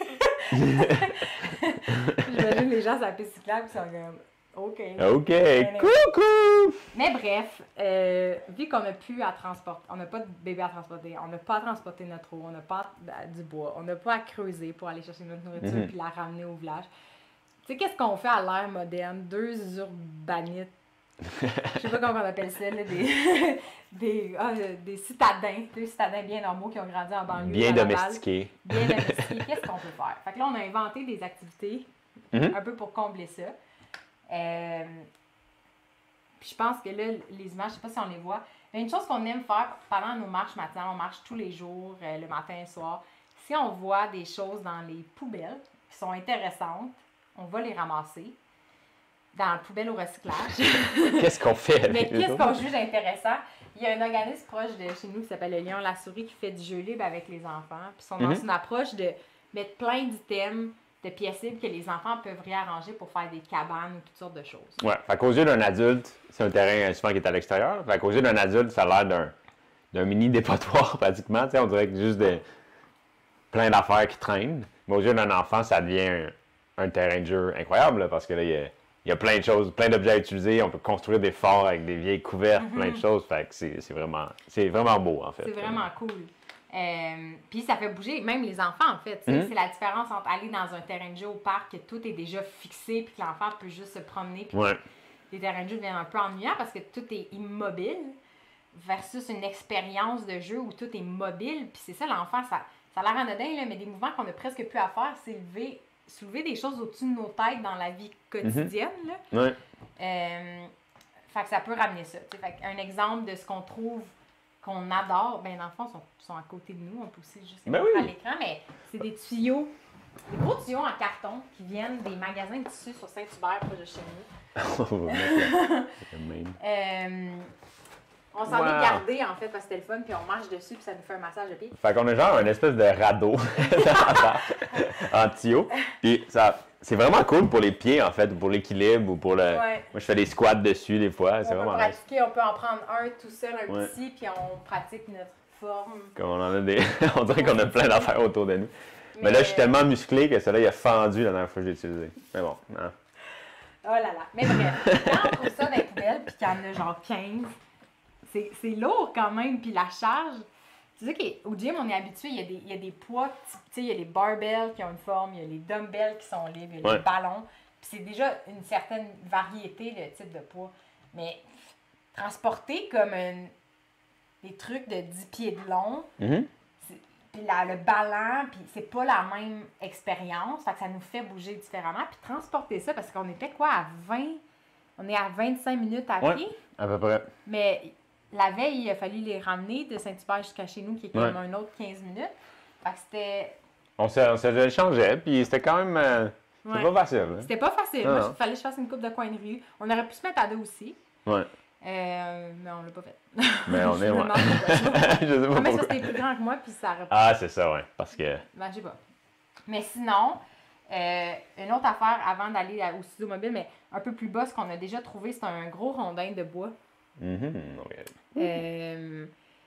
J'imagine les gens sur la piste cyclable qui sont comme... OK. OK. Coucou! Mais bref, euh, vu qu'on n'a plus à transporter, on n'a pas de bébé à transporter, on n'a pas à transporter notre eau, on n'a pas à, du bois, on n'a pas à creuser pour aller chercher notre nourriture mm-hmm. puis la ramener au village. Tu sais, qu'est-ce qu'on fait à l'ère moderne? Deux urbanites, je sais pas comment on appelle ça, là, des, des, ah, des citadins, deux citadins bien normaux qui ont grandi en banlieue. Bien domestiqués. Bien domestiqués. Qu'est-ce qu'on peut faire? Fait que là, on a inventé des activités mm-hmm. un peu pour combler ça. Euh, puis je pense que là, les images, je sais pas si on les voit, mais une chose qu'on aime faire pendant nos marches matin, on marche tous les jours, euh, le matin et le soir, si on voit des choses dans les poubelles qui sont intéressantes, on va les ramasser dans la poubelle au recyclage. Qu'est-ce qu'on fait avec Mais qu'est-ce qu'on juge intéressant? Il y a un organisme proche de chez nous qui s'appelle le Lion La Souris qui fait du jeu libre avec les enfants. Puis ils sont dans mm-hmm. une approche de mettre plein d'items de pièces libres que les enfants peuvent réarranger pour faire des cabanes ou toutes sortes de choses. Ouais. Fait qu'aux yeux d'un adulte, c'est un terrain souvent qui est à l'extérieur. Fait qu'aux yeux d'un adulte, ça a l'air d'un, d'un mini dépotoir pratiquement. T'sais, on dirait que juste des, plein d'affaires qui traînent. Mais aux yeux d'un enfant, ça devient un, un terrain de jeu incroyable là, parce que là, il y a, il y a plein de choses, plein d'objets à utiliser. On peut construire des forts avec des vieilles couvertes, mm-hmm. plein de choses. Fait que c'est, c'est, vraiment, c'est vraiment beau, en fait. C'est vraiment cool. Euh, puis ça fait bouger même les enfants, en fait. Mm-hmm. C'est la différence entre aller dans un terrain de jeu au parc que tout est déjà fixé puis que l'enfant peut juste se promener. Puis ouais. Les terrains de jeu deviennent un peu ennuyants parce que tout est immobile versus une expérience de jeu où tout est mobile. Puis c'est ça, l'enfant, ça, ça a l'air anodin, là, mais des mouvements qu'on a presque plus à faire, c'est lever, soulever des choses au-dessus de nos têtes dans la vie quotidienne. Mm-hmm. Là. Ouais. Euh, fait que ça peut ramener ça. T'sais. Fait un exemple de ce qu'on trouve qu'on adore, ben dans le fond, ils sont, sont à côté de nous. On peut aussi juste les ben montrer oui. à l'écran, mais c'est des tuyaux, des gros tuyaux en carton qui viennent des magasins de tissus sur Saint-Hubert, pas de chez nous. euh, on s'en wow. est gardé en fait parce que c'était le fun, puis on marche dessus, puis ça nous fait un massage de pied. Fait qu'on a genre une espèce de radeau en tuyau. Puis ça. C'est vraiment cool pour les pieds, en fait, pour l'équilibre ou pour le... Ouais. Moi, je fais des squats dessus, des fois. C'est on vraiment peut pratiquer, nice. on peut en prendre un tout seul, un ouais. petit, puis on pratique notre forme. Comme on en a des... on dirait qu'on a plein d'affaires autour de nous. Mais, Mais là, je suis tellement musclé que celui-là, il a fendu la dernière fois que j'ai utilisé. Mais bon, hein. Oh là là. Mais bref, quand on trouve ça dans les poubelles, puis qu'il y en a genre quinze, c'est, c'est lourd quand même, puis la charge... Tu sais qu'au gym, on est habitué, il y a des, il y a des poids, tu sais, il y a les barbells qui ont une forme, il y a les dumbbells qui sont libres, il y a ouais. les ballons. Puis c'est déjà une certaine variété, le type de poids. Mais transporter comme un, des trucs de dix pieds de long, mm-hmm. puis le ballon, puis c'est pas la même expérience, fait que ça nous fait bouger différemment. Puis transporter ça, parce qu'on était quoi, à vingt, on est à vingt-cinq minutes à ouais, pied. à peu près. Mais... La veille, il a fallu les ramener de Saint-Hubert jusqu'à chez nous, qui est comme ouais. un autre quinze minutes. Fait que c'était... On s'échangeait, puis c'était quand même... Euh, c'était ouais. pas facile. Hein? C'était pas facile. Ah, Moi, il fallait que je fasse une coupe de coin de rue. On aurait pu se mettre à deux aussi. Ouais. Euh, mais on l'a pas fait. Mais on est... ouais. Je sais pas pourquoi. Mais ça, c'était plus grand que moi, puis ça aurait pas... Ah, c'est ça, ouais. Parce que... Ben, je sais pas. Mais sinon, euh, une autre affaire avant d'aller au studio mobile, mais un peu plus bas, ce qu'on a déjà trouvé, c'est un gros rondin de bois. Mm-hmm. Okay. Euh,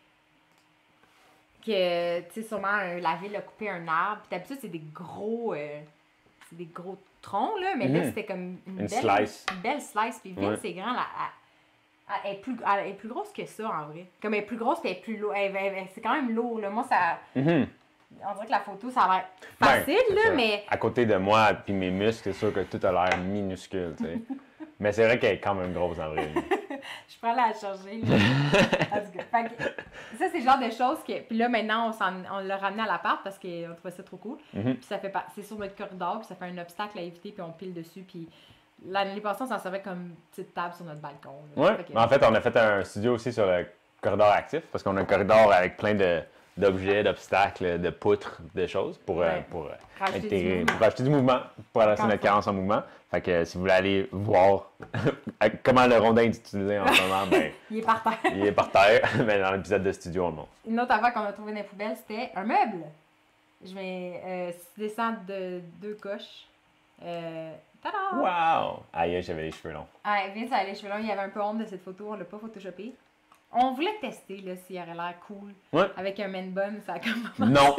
que, tu sais, sûrement, euh, la ville a coupé un arbre. Puis d'habitude, c'est des gros... Euh, c'est des gros troncs, là. Mais mm-hmm. là, c'était comme une, une belle slice. Une belle slice. Puis vite, ouais. c'est grand. Là, elle, elle, est plus, elle est plus grosse que ça, en vrai. Comme elle est plus grosse, puis elle est plus lourde. C'est quand même lourd, là. Moi, ça... Mm-hmm. On dirait que la photo, ça a l'air facile, ben, là, ça. mais... À côté de moi, puis mes muscles, c'est sûr que tout a l'air minuscule, tu sais. Mais c'est vrai qu'elle est quand même grosse, en vrai. Je pourrais aller la charger. Là. Fait que, ça, c'est le genre de choses que... Puis là, maintenant, on, on l'a ramené à l'appart parce qu'on trouvait ça trop cool. Mm-hmm. Puis ça fait pas... C'est sur notre corridor, puis ça fait un obstacle à éviter, puis on pile dessus. Puis l'année passée, on s'en servait comme une petite table sur notre balcon. Oui, que... en fait, on a fait un studio aussi sur le corridor actif parce qu'on a un corridor avec plein de... d'objets, d'obstacles, de poutres, de choses pour, ouais. euh, pour, euh, rajouter intégrer, du pour rajouter du mouvement, pour adresser notre carence en mouvement. Fait que euh, si vous voulez aller voir comment le rondin est utilisé en ce moment, ben, il est par terre. Il est par terre, mais dans l'épisode de studio, on le montre. Une autre affaire qu'on a trouvée dans les poubelles, c'était un meuble. Je vais euh, descendre de deux coches. Euh, tada! Wow! Aïe, j'avais les cheveux longs. Ah, Vince avait les cheveux longs, il y avait un peu honte de cette photo, on l'a pas photoshopé. On voulait tester là, s'il aurait l'air cool. Ouais. Avec un man bun, ça a comme... Non!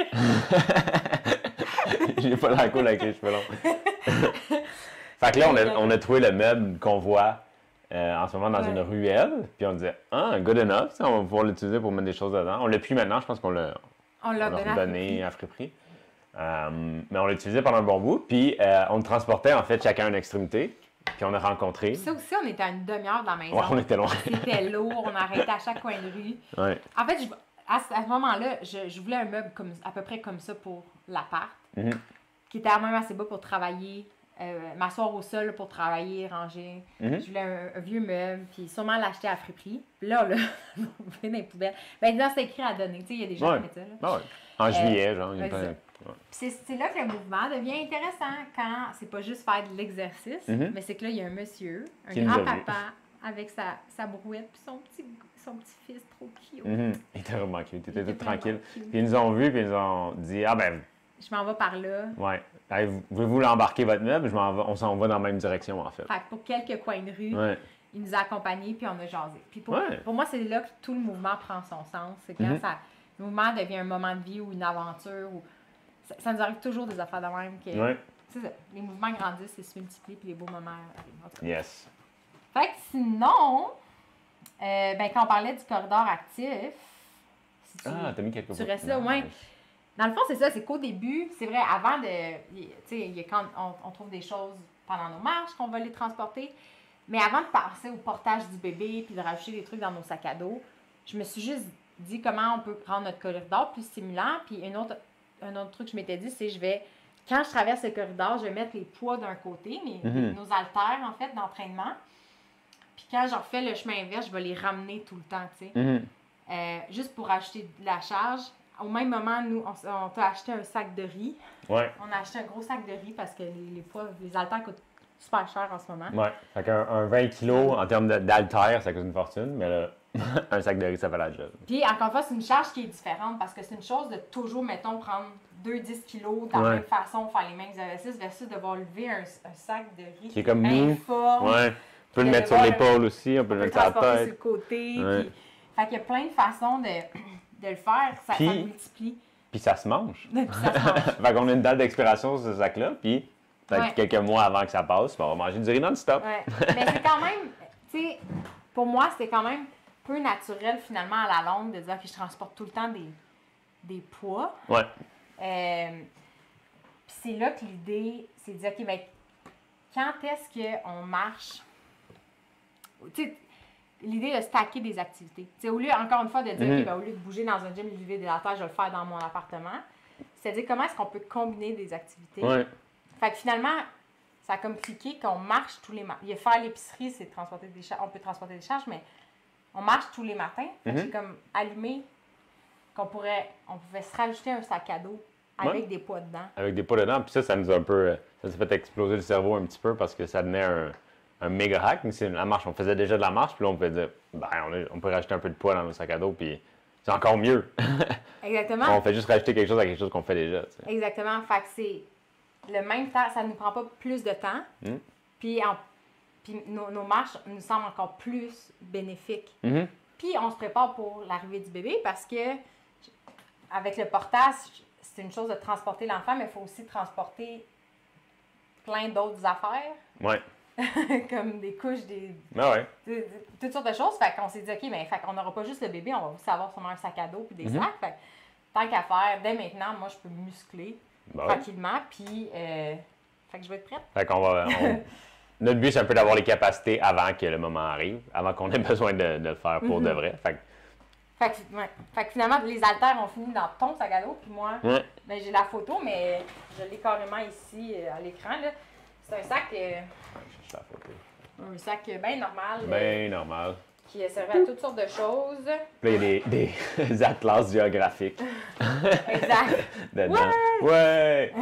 J'ai pas l'air cool avec les cheveux longs. Fait que là, on a, on a trouvé le meuble qu'on voit euh, en ce moment dans ouais. une ruelle. Puis on disait, ah, good enough, on va pouvoir l'utiliser pour mettre des choses dedans. On l'a plus maintenant, je pense qu'on l'a, on l'a on l'a donné à friperie. Euh, mais on l'a utilisé pendant un bon bout. Puis euh, on le transportait en fait chacun à une extrémité. Puis on a rencontré. Puis ça aussi, on était à une demi-heure de la maison. Ouais, on était loin. C'était lourd, on arrêtait à chaque coin de rue. Ouais. En fait, je, à, à ce moment-là, je, je voulais un meuble comme, à peu près comme ça pour l'appart, mm-hmm. qui était même assez bas pour travailler, euh, m'asseoir au sol pour travailler, ranger. Mm-hmm. Je voulais un, un vieux meuble, puis sûrement l'acheter à friperie. Puis là, là, on fait dans les poubelles. Ben, disons, c'est écrit à donner. Tu sais, il y a des gens ouais. qui mettent ça. Là. Ah ouais. En euh, juillet, genre. Ouais, ouais. C'est, c'est là que le mouvement devient intéressant quand c'est pas juste faire de l'exercice, mm-hmm. mais c'est que là, il y a un monsieur, un qui grand-papa, avec sa, sa brouette, puis son petit, son petit fils trop cute. Mm-hmm. Il était vraiment cute, il était, il était tout tranquille. Cute. Puis ils nous ont vus, puis ils nous ont dit, ah ben... Je m'en vais par là. Ouais. Allez, voulez-vous l'embarquer votre meuble? Je m'en vais, on s'en va dans la même direction, en fait. Fait que pour quelques coins de rue, ouais. il nous a accompagnés, puis on a jasé. Puis pour, ouais. pour moi, c'est là que tout le mouvement prend son sens. C'est quand mm-hmm. ça, le mouvement devient un moment de vie ou une aventure, ou... Ça, ça nous arrive toujours des affaires de même. Que, ouais. C'est ça. Les mouvements grandissent et se multiplient, puis les beaux moments arrivent. Yes. Fait que sinon, euh, ben, quand on parlait du corridor actif, si tu, ah, t'as mis quelque chose. Tu restes là, ouais. Dans le fond, c'est ça, c'est qu'au début, c'est vrai, avant de. Tu sais, quand on, on trouve des choses pendant nos marches, qu'on va les transporter, mais avant de passer au portage du bébé puis de rajouter des trucs dans nos sacs à dos, je me suis juste dit comment on peut rendre notre corridor plus stimulant. Puis une autre. Un autre truc que je m'étais dit, c'est je vais quand je traverse le corridor, je vais mettre les poids d'un côté, mes, Mm-hmm. nos haltères, en fait, d'entraînement. Puis quand je refais le chemin inverse, je vais les ramener tout le temps, tu sais. Mm-hmm. Euh, juste pour acheter de la charge. Au même moment, nous, on, on t'a acheté un sac de riz. Ouais. On a acheté un gros sac de riz parce que les, les poids, les haltères coûtent super cher en ce moment. Ouais. Fait qu'un un vingt kilos en termes de- d'haltère, ça coûte une fortune, mais là, un sac de riz, ça fait la job. Puis, encore une fois, c'est une charge qui est différente parce que c'est une chose de toujours, mettons, prendre deux dix kilos de la Ouais. même façon, faire les mêmes exercices versus devoir lever un, un sac de riz Qui est comme mou. informe. Ouais. On peut le de mettre sur devoir- l'épaule aussi, on peut On le peut mettre sur la transporter sur tête. le côté. Ouais. Puis, fait qu'il y a plein de façons de, de le faire. Ça, Puis- ça multiplie. Puis ça se mange. Puis ça se mange. Fait qu'on a une date d'expiration sur ce sac-là, puis peut-être Ouais. quelques mois avant que ça passe, on va manger du riz non-stop. Ouais. Mais c'est quand même, tu sais, pour moi, c'est quand même peu naturel finalement à la longue de dire que je transporte tout le temps des, des poids. Ouais. Euh, Puis c'est là que l'idée, c'est de dire, OK, ben, quand est-ce qu'on marche? Tu sais, l'idée de stacker des activités. Tu sais, au lieu, encore une fois, de dire, Mhm. OK, ben, au lieu de bouger dans un gym, de lever des haltères, je vais le faire dans mon appartement. C'est-à-dire, comment est-ce qu'on peut combiner des activités? Ouais. Fait que finalement, ça a comme cliqué qu'on marche tous les matins. Il y a faire l'épicerie, c'est transporter des charges. On peut transporter des charges, mais on marche tous les matins. Fait que Mhm. j'ai comme allumé qu'on pourrait, on pouvait se rajouter un sac à dos avec Ouais. des poids dedans. Avec des poids dedans, puis ça, ça nous a un peu. euh, Ça s'est fait exploser le cerveau un petit peu parce que ça donnait un, un méga hack. Mais c'est la marche. On faisait déjà de la marche, puis là, on pouvait dire, ben, on, a- on peut rajouter un peu de poids dans nos sacs à dos, puis c'est encore mieux. Exactement. On fait juste rajouter quelque chose à quelque chose qu'on fait déjà. Tu sais. Exactement. Fait que c'est le même temps, ça ne nous prend pas plus de temps. Mm. Puis, en- puis nos, nos marches nous semblent encore plus bénéfiques. Mhm. Puis on se prépare pour l'arrivée du bébé parce que avec le portage, c'est une chose de transporter l'enfant, mais il faut aussi transporter plein d'autres affaires, Ouais. comme des couches, des, Ben ouais. des- des- toutes sortes de choses. Fait qu'on s'est dit, OK, mais fait qu'on n'aura pas juste le bébé, on va aussi avoir sûrement un sac à dos puis des Mhm. sacs. Fait que, tant qu'à faire, dès maintenant, moi, je peux muscler Ben ouais. tranquillement, puis euh, fait que je vais être prête. Fait qu'on va. on- Notre but, c'est un peu d'avoir les capacités avant que le moment arrive, avant qu'on ait besoin de, de le faire pour Mhm. de vrai. Fait que, Fait que, ouais. Fait que finalement, les haltères ont fini dans ton sac à dos, puis moi, ouais. ben, j'ai la photo, mais je l'ai carrément ici euh, à l'écran. là. C'est un sac, euh, Je cherche la photo. un sac euh, bien normal, euh, Ben normal. qui servait à toutes sortes de choses. Puis là, il y a des, des atlas géographiques Exact. dedans. Ouais!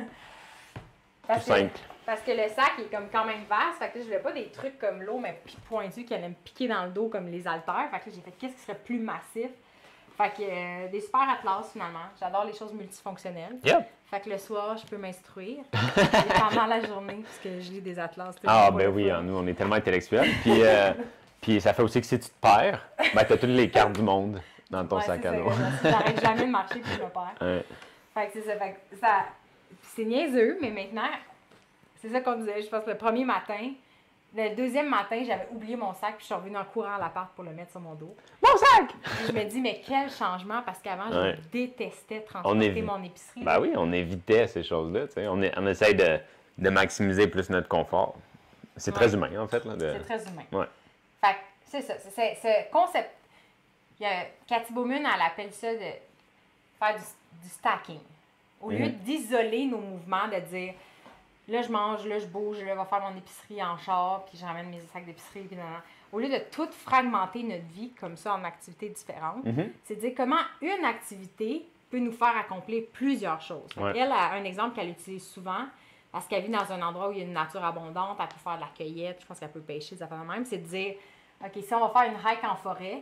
Parce Tout que, simple. parce que le sac est comme quand même vaste. Fait que là, je voulais pas des trucs comme l'eau, mais pi- pointus qui allaient me piquer dans le dos comme les haltères. Fait que là, j'ai fait qu'est-ce qui serait plus massif. Fait que euh, des super atlas finalement. J'adore les choses multifonctionnelles. Yeah. Fait que le soir, je peux m'instruire. Et pendant la journée, parce que je lis des atlas. tu sais, Ah, c'est pas ben le oui, fun. hein, nous, on est tellement intellectuels. Puis, euh, puis ça fait aussi que si tu te perds, ben, t'as toutes les cartes du monde dans ton Ouais, sac c'est à ça, dos. parce que J'arrête jamais de marcher puis je me perds. Ouais. Fait que c'est ça. Fait que ça c'est niaiseux, mais maintenant, c'est ça qu'on disait. Je pense que le premier matin, le deuxième matin, j'avais oublié mon sac puis je suis revenue en courant à l'appart pour le mettre sur mon dos. Mon sac! Puis je me dis, mais quel changement, parce qu'avant, Ouais. je détestais On transporter est- mon épicerie. Ben oui, on évitait ces choses-là. Tu sais. On, est- on essaye de, de maximiser plus notre confort. C'est Ouais. très humain, en fait. Là, de... C'est très humain. Ouais. Fait que c'est ça. C'est, c'est- ce concept. Il y a Cathy Bowman, elle appelle ça de faire du, du stacking. Au lieu Mhm. d'isoler nos mouvements, de dire là, je mange, là, je bouge, là, je vais faire mon épicerie en char, puis je ramène mes sacs d'épicerie, puis nan, nan. Au lieu de tout fragmenter notre vie comme ça en activités différentes, Mhm. c'est de dire comment une activité peut nous faire accomplir plusieurs choses. Fait Ouais. Elle a un exemple qu'elle utilise souvent, parce qu'elle vit dans un endroit où il y a une nature abondante, elle peut faire de la cueillette, je pense qu'elle peut pêcher, ça fait la même. C'est de dire, OK, si on va faire une hike en forêt,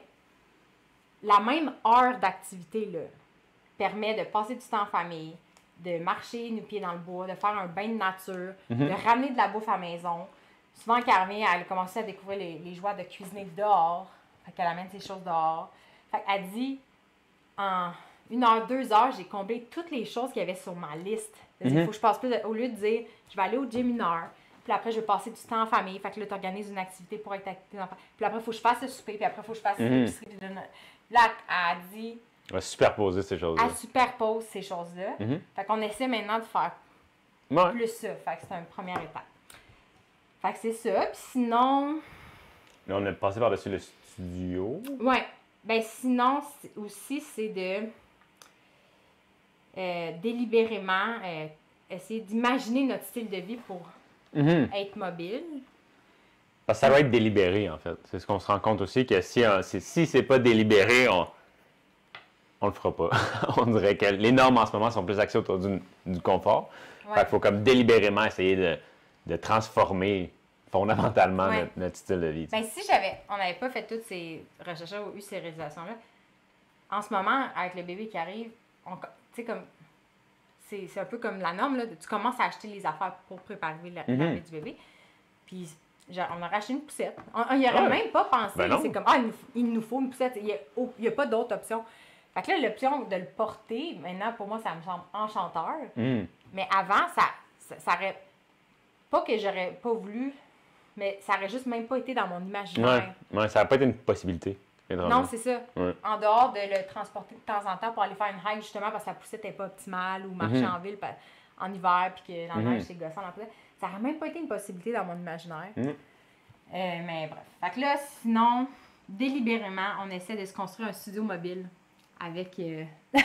la même heure d'activité là, permet de passer du temps en famille, de marcher nu pieds dans le bois, de faire un bain de nature, Mhm. de ramener de la bouffe à la maison. Souvent, Carmen, elle a commencé à découvrir les, les joies de cuisiner dehors. Fait qu'elle amène ses choses dehors. Fait qu'elle dit, en une heure, deux heures, j'ai comblé toutes les choses qu'il y avait sur ma liste. Il Mhm. faut que je passe plus, de- au lieu de dire, je vais aller au gym une heure, puis après, je vais passer du temps en famille. Fait que là, tu organises une activité pour être avec tes enfants. Puis après, il faut que je fasse le souper, puis après, il faut que je fasse Mhm. l'épicerie. puis de- Là, elle dit, On va superposer ces choses-là. elle superpose ces choses-là. Mhm. Fait qu'on essaie maintenant de faire Ouais. plus ça. Fait que c'est une première étape. Fait que c'est ça. Puis sinon, Là, on est passé par-dessus le studio. ouais. Ben sinon, c'est- aussi, c'est de euh, délibérément euh, essayer d'imaginer notre style de vie pour Mhm. être mobile. Parce que ça doit être délibéré, en fait. C'est ce qu'on se rend compte aussi, que si, euh, si, si c'est pas délibéré, on on le fera pas. On dirait que les normes en ce moment sont plus axées autour du, du confort. Ouais. Fait qu'il faut comme délibérément essayer de, de transformer fondamentalement Ouais. notre, notre style de vie. Ben, si j'avais, on n'avait pas fait toutes ces recherches ou eu ces réalisations-là, en ce moment, avec le bébé qui arrive, on, tu sais, comme, c'est, c'est un peu comme la norme, là, de- tu commences à acheter les affaires pour préparer la- Mhm. l'arrivée du bébé. Puis, genre, on a racheté une poussette. On n'y aurait Ouais. même pas pensé. Ben non. C'est comme, ah, il nous, il nous faut une poussette. Il n'y a, a pas d'autre option. Fait que là, l'option de le porter, maintenant, pour moi, ça me semble enchanteur. Mhm. Mais avant, ça, ça, ça aurait. Pas que j'aurais pas voulu, mais ça aurait juste même pas été dans mon imaginaire. Ouais. Ouais, ça n'a pas été une possibilité. étrangement. Non, c'est ça. Ouais. En dehors de le transporter de temps en temps pour aller faire une hike, justement, parce que la poussette n'est pas optimale ou marcher Mhm. en ville pa- en hiver, puis que dans la Mhm. neige, c'est gossant dans la poussette. Ça n'aurait même pas été une possibilité dans mon imaginaire. Mhm. Euh, mais bref. Fait que là, sinon, délibérément, on essaie de se construire un studio mobile avec. euh,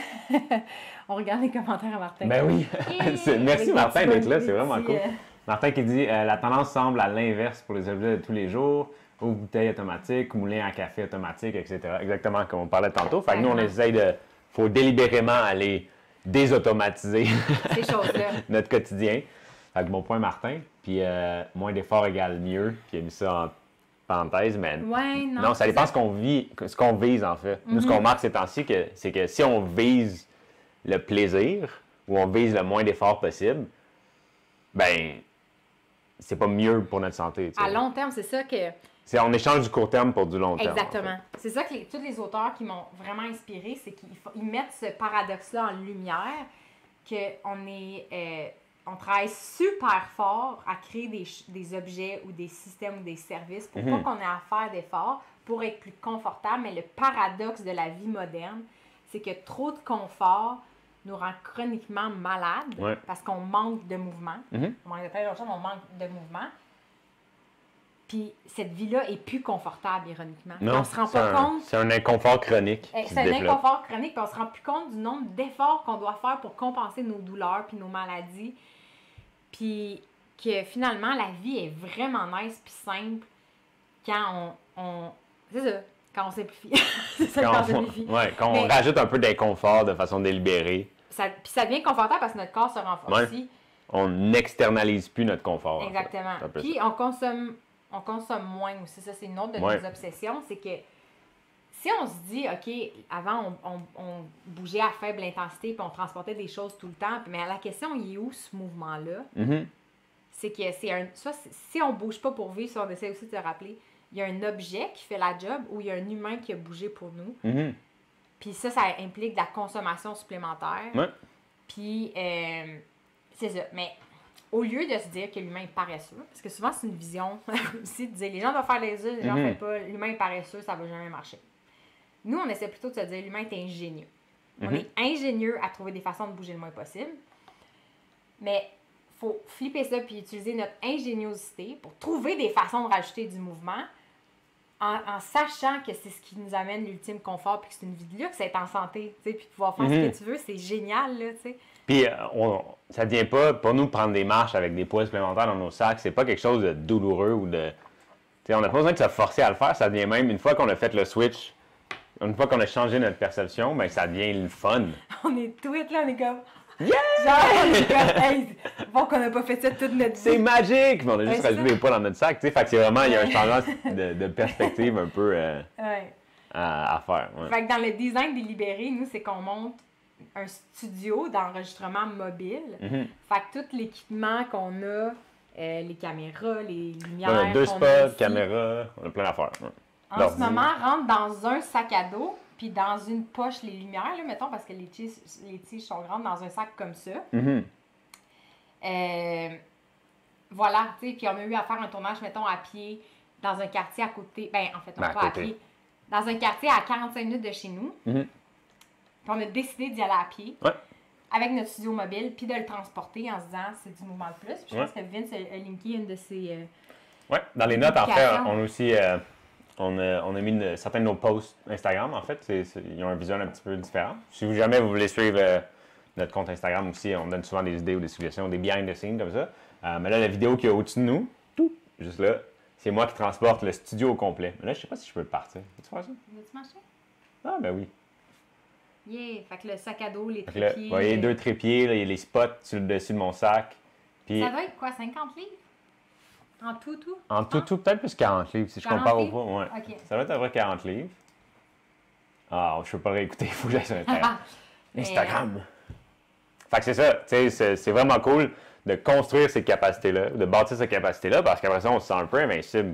on regarde les commentaires à Martin. Ben oui. Et- C'est- avec Merci des Martin petits d'être là, bonus, c'est vraiment des cool. petits, euh, Martin qui dit euh, la tendance semble à l'inverse pour les objets de tous les jours, aux bouteilles automatiques, moulins à café automatique, et cetera. Exactement comme on parlait tantôt. Fait que nous, on Vraiment. essaye de. faut délibérément aller désautomatiser ces choses-là. notre quotidien. Fait que mon point Martin. Puis euh, moins d'efforts égale mieux. Puis il a mis ça en parenthèse, mais. Ouais, non. Non, ça c'est dépend ce qu'on vit, ce qu'on vise en fait. Nous, ce qu'on remarque ces temps-ci, que- c'est que si on vise le plaisir ou on vise le moins d'efforts possible, ben, c'est pas mieux pour notre santé. tu sais. À long terme, c'est ça que. C'est on échange du court terme pour du long terme. Exactement. C'est ça que les- tous les auteurs qui m'ont vraiment inspiré, c'est qu'ils fa- ils mettent ce paradoxe-là en lumière, qu'on est, euh, on travaille super fort à créer des, ch- des objets ou des systèmes ou des services pour Mhm. pas qu'on ait à faire d'efforts, pour être plus confortable. Mais le paradoxe de la vie moderne, c'est que trop de confort nous rend chroniquement malades Ouais. parce qu'on manque de mouvement. Mhm. On manque de plein d'autres choses, mais on manque de mouvement. Puis cette vie-là est plus confortable, ironiquement. Puis Non, on se rend c'est pas un, compte. c'est un inconfort chronique Eh, qui se C'est un développe. inconfort chronique, puis on se rend plus compte du nombre d'efforts qu'on doit faire pour compenser nos douleurs puis nos maladies. Puis que finalement, la vie est vraiment nice puis simple quand on... on c'est ça, quand on simplifie. c'est ça, quand, Quand, on simplifie. on, ouais, quand on Mais- rajoute un peu d'inconfort de façon délibérée, Ça, puis ça devient confortable parce que notre corps se renforce. Ouais. on n'externalise plus notre confort. en fait. Exactement. C'est un peu Puis on consomme, on consomme moins aussi. Ça, c'est une autre de Ouais. nos obsessions. C'est que si on se dit, OK, avant, on, on- on bougeait à faible intensité puis on transportait des choses tout le temps, mais la question, il est où ce mouvement-là? Mhm. C'est que c'est un. Ça, c'est- si on bouge pas pour vivre, si on essaie aussi de se rappeler, il y a un objet qui fait la job ou il y a un humain qui a bougé pour nous. Mhm. Puis ça, ça implique de la consommation supplémentaire. Ouais. Puis, euh, c'est ça. Mais au lieu de se dire que l'humain est paresseux, parce que souvent, c'est une vision aussi de dire les gens doivent faire les œufs, les gens ne Mhm. font pas, l'humain est paresseux, ça ne va jamais marcher. Nous, on essaie plutôt de se dire l'humain est ingénieux. On Mhm. est ingénieux à trouver des façons de bouger le moins possible. Mais il faut flipper ça puis utiliser notre ingéniosité pour trouver des façons de rajouter du mouvement en, en sachant que c'est ce qui nous amène l'ultime confort puis que c'est une vie de luxe, être en santé, tu sais, puis de pouvoir faire Mhm. ce que tu veux, c'est génial, là, tu sais. Puis, euh, on, ça ne vient pas, pour nous, prendre des marches avec des poids supplémentaires dans nos sacs. C'est pas quelque chose de douloureux ou de. Tu sais, on n'a pas besoin de se forcer à le faire. Ça devient même, une fois qu'on a fait le switch, une fois qu'on a changé notre perception, ben, ça devient le fun. On est tweet là, on est comme. Yeah! Genre, on est comme, hey, bon qu'on n'a pas fait ça toute notre C'est vie. magique! Mais on a juste Ouais, c'est rajouté ça. des poids dans notre sac. Tu sais, fait que c'est vraiment, il y a un changement de, de perspective un peu euh, Ouais. à, à faire. Ouais. Fait que dans le design délibéré, nous, c'est qu'on monte un studio d'enregistrement mobile. Mhm. Fait que tout l'équipement qu'on a, euh, les caméras, les lumières. On a deux qu'on spots, a ici, caméra, on a plein d'affaires. Ouais. En l'ordi. ce moment, rentre dans un sac à dos, puis dans une poche les lumières, là, mettons, parce que les tiges, les tiges sont grandes dans un sac comme ça. Mhm. Euh, voilà, tu sais, puis on a eu à faire un tournage, mettons, à pied, dans un quartier à côté. Ben, en fait, non, Ben, à pas à côté. pied. Dans un quartier à quarante-cinq minutes de chez nous. Mhm. Puis on a décidé d'y aller à pied. Ouais. Avec notre studio mobile, puis de le transporter en se disant c'est du mouvement de plus. Puis je Ouais. pense que Vince a, a linké une de ses. euh, Ouais, dans les notes, en fait, Publication. on a aussi euh, on a, on a mis une- certains de nos posts Instagram, en fait. C'est- c'est- ils ont un visuel un petit peu différent. Si vous jamais vous voulez suivre euh, notre compte Instagram aussi, on donne souvent des idées ou des suggestions, des behind the scenes comme ça. Euh, mais là, la vidéo qui est au-dessus de nous, tout, juste là, c'est moi qui transporte le studio au complet. Mais là, je sais pas si je peux le partir. Peux-tu faire ça? Veux-tu marcher? Ah, ben oui. Yeah! Fait que le sac à dos, les Fait que là, trépieds. vous voyez, le- deux trépieds, là, il y a les spots sur le dessus de mon sac. Puis, Ça doit être quoi, cinquante livres? En tout, tout? en tout, tout, peut-être plus quarante livres, si je quarante compare au livres? poids. Ouais. OK. Ça va être à peu près quarante livres. Ah, je peux pas le réécouter, il faut que j'aille sur Instagram. Mais, Instagram! Fait que c'est ça, tu sais, c'est c'est vraiment cool de construire ces capacités-là, de bâtir ces capacités-là, parce qu'après ça, on se sent un peu invincible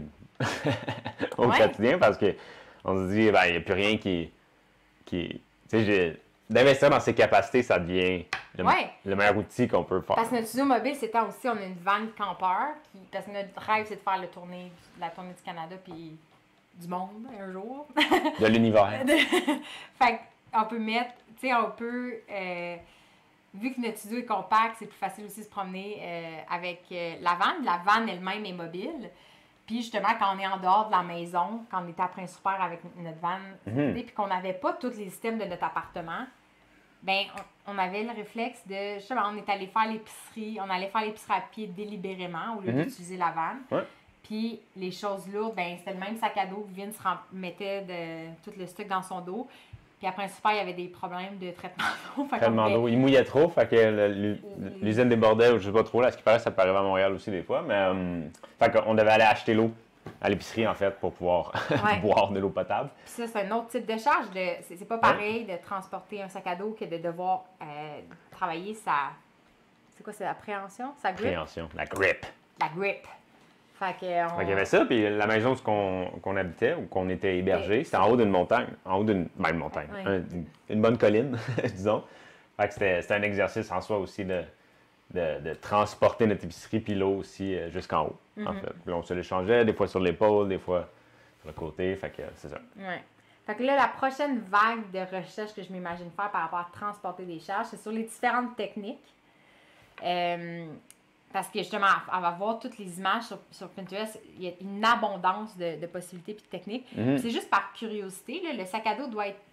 au Ouais. quotidien, parce qu'on se dit, ben, il n'y a plus rien qui. qui tu sais, j'ai- d'investir dans ces capacités, ça devient le, Ouais. le meilleur outil qu'on peut faire. Parce que notre studio mobile, c'est temps aussi, on a une van campeur. Qui, parce que notre rêve, c'est de faire le tournée, la tournée du Canada puis du monde un jour. De l'univers. Fait qu'on peut mettre, tu sais, on peut, euh, vu que notre studio est compact, c'est plus facile aussi de se promener euh, avec euh, la van. La van elle-même est mobile. Puis justement, quand on est en dehors de la maison, quand on était à Prince-Rupert avec notre van, Mhm. puis qu'on n'avait pas tous les systèmes de notre appartement, ben on, on avait le réflexe de, justement, on est allé faire l'épicerie, on allait faire l'épicerie à pied délibérément au lieu Mhm. d'utiliser la van. Ouais. Puis les choses lourdes, ben c'était le même sac à dos que Vince rem- mettait de, tout le stock dans son dos. Puis après, super, il y avait des problèmes de traitement d'eau. Fait qu'on Tellement pouvait- d'eau. Il mouillait trop, fait que le- l'u- Mm. l'usine débordait, ou je sais pas trop, là, ce qui paraît, ça peut arriver à Montréal aussi des fois, mais euh, fait qu'on devait aller acheter l'eau à l'épicerie, en fait, pour pouvoir Ouais. boire de l'eau potable. Puis ça, c'est un autre type de charge. De, c'est, c'est pas pareil de transporter un sac à dos que de devoir euh, travailler sa. C'est quoi, c'est l'appréhension? Sa grip? Préhension, la grip. La grip. Fait que. On... Fait qu'il y avait ça, puis la maison où qu'on qu'on habitait, où qu'on était hébergé, c'était en haut d'une montagne. En haut d'une. Ben, une montagne. Ouais. Un- une, une bonne colline, disons. Fait que c'était c'était un exercice en soi aussi de, de, de transporter notre épicerie puis l'eau aussi euh, jusqu'en haut, en Mhm. fait. Puis là, on se l'échangeait, des fois sur l'épaule, des fois sur le côté. Fait que euh, c'est ça. Ouais. Fait que là, la prochaine vague de recherche que je m'imagine faire par rapport à transporter des charges, c'est sur les différentes techniques. Euh, parce que justement, à, à voir toutes les images sur, sur Pinterest, il y a une abondance de, de possibilités et de techniques. Mhm. Puis c'est juste par curiosité. Là, le sac à dos doit être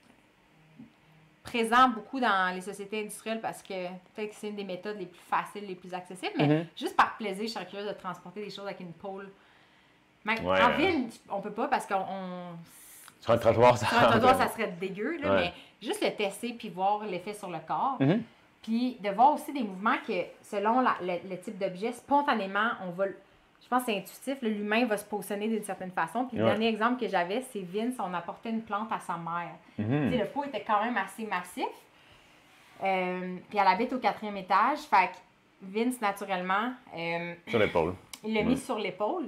présent beaucoup dans les sociétés industrielles parce que peut-être que c'est une des méthodes les plus faciles, les plus accessibles. Mais Mhm. juste par plaisir, je serais curieuse de transporter des choses avec une pôle. Mais Ouais, en euh, ville, on peut pas parce qu'on... on- Sur un trottoir, ça sur un trottoir, ça serait dégueu, là, Ouais. mais juste le tester puis voir l'effet sur le corps. Mhm. Puis de voir aussi des mouvements que, selon la- le, le type d'objet, spontanément, on va. le- Je pense que c'est intuitif, là, l'humain va se positionner d'une certaine façon. Puis le Ouais. dernier exemple que j'avais, c'est Vince, on apportait une plante à sa mère. Mhm. Tu sais, le pot était quand même assez massif. Euh, puis elle habite au quatrième étage. Fait que Vince, naturellement, euh, Sur l'épaule. il l'a Ouais. mis sur l'épaule.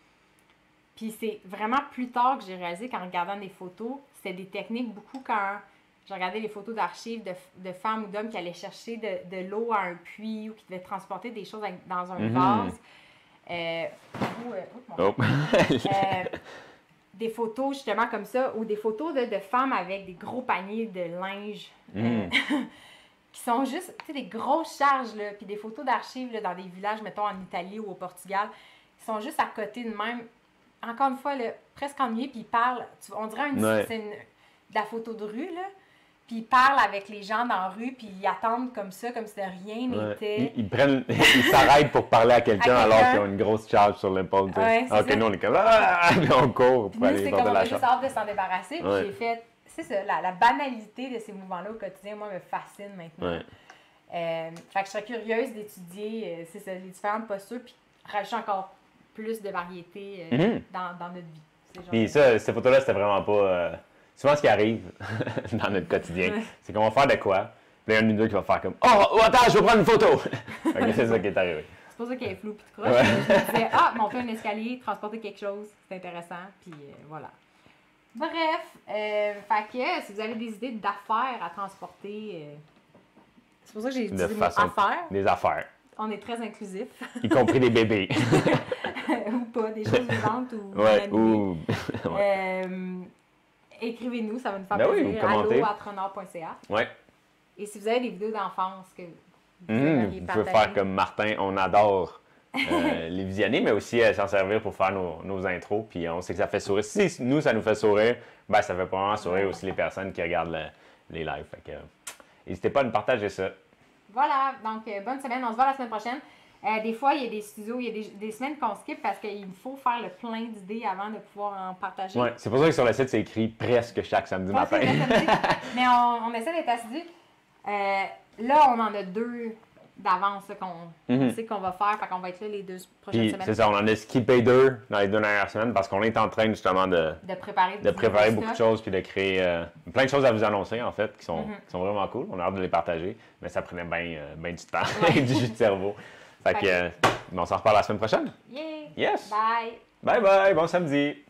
Puis c'est vraiment plus tard que j'ai réalisé qu'en regardant des photos, c'était des techniques beaucoup quand j'ai regardé les photos d'archives de, de femmes ou d'hommes qui allaient chercher de, de l'eau à un puits ou qui devaient transporter des choses avec- dans un Mhm. vase. Euh, ou, euh, oups, mon Oh. euh, des photos justement comme ça, ou des photos de, de femmes avec des gros paniers de linge euh, Mm. qui sont juste, tu sais, des grosses charges, là, puis des photos d'archives là, dans des villages, mettons en Italie ou au Portugal, qui sont juste à côté de même, encore une fois, là, presque ennuyés, puis ils parlent, tu- on dirait une, Ouais. c'est une- de la photo de rue, là, puis ils parlent avec les gens dans la rue, puis ils attendent comme ça, comme si de rien Ouais. n'était. Ils, ils prennent, ils s'arrêtent pour parler à quelqu'un À alors quelqu'un. qu'ils ont une grosse charge sur l'épaule. tu sais. Ouais, c'est Alors que ça. nous, on est comme ah! Puis on court Puis pour nous, aller c'est porter comme on la a juste charge. hâte de s'en débarrasser. Puis Ouais. j'ai fait, c'est ça, la, la banalité de ces mouvements-là au quotidien, moi, me fascine maintenant. Ouais. Euh, fait que je serais curieuse d'étudier, euh, c'est ça, les différentes postures, puis rajouter encore plus de variété euh, Mhm. dans, dans notre vie. C'est genre- Puis ça, cette photo-là, c'était vraiment pas. euh, souvent, ce qui arrive dans notre quotidien, Ouais. c'est qu'on va faire de quoi. Puis il y a un de nous deux qui va faire comme oh, oh, attends, je vais prendre une photo. Fait que c'est ça qui est arrivé. C'est pour ça qu'elle est floue puis de croche. Ouais. Je me disais, ah, monter un escalier, transporter quelque chose, c'est intéressant, puis euh, voilà. Bref, euh, fait que si vous avez des idées d'affaires à transporter, euh, c'est pour ça que j'ai De utilisé le mot façon. affaires. Des affaires, On est très inclusif. y compris des bébés. Ou pas, des choses vivantes ou Ouais, inanimées. ou. Ouais. Euh, écrivez-nous, ça va nous faire Ben oui, plaisir. vous commentez. allo arobase renard point c a. Ouais. Et si vous avez des vidéos d'enfance que vous Mhm, aimeriez vous pouvez partager, faire comme Martin, on adore euh, les visionner, mais aussi euh, s'en servir pour faire nos, nos intros. Puis on sait que ça fait sourire. Si nous, ça nous fait sourire, ben ça fait probablement sourire aussi les personnes qui regardent le- les lives. Fait que, euh, n'hésitez pas à nous partager ça. voilà, donc euh, bonne semaine. On se voit la semaine prochaine. Euh, des fois, il y a des studios, il y a des, des semaines qu'on skip parce qu'il faut faire le plein d'idées avant de pouvoir en partager. Oui, c'est pour ça que sur le site, c'est écrit presque chaque samedi Presque matin. le samedi. Mais on, on essaie d'être assidus. Euh, là, on en a deux d'avance là, qu'on Mhm. sait qu'on va faire. Fait qu'on va être là les deux prochaines Puis, semaines. c'est ça, on en a skippé deux dans les deux dernières semaines parce qu'on est en train justement de, De préparer, de préparer beaucoup de stuff. choses puis de créer euh, plein de choses à vous annoncer en fait qui sont, Mhm. qui sont vraiment cool. On a hâte de les partager, mais ça prenait bien euh, ben du temps et du jus de cerveau. Fait que, Fait euh, mais on s'en reparle la semaine prochaine. Yeah! Yes! Bye! Bye bye, bon samedi!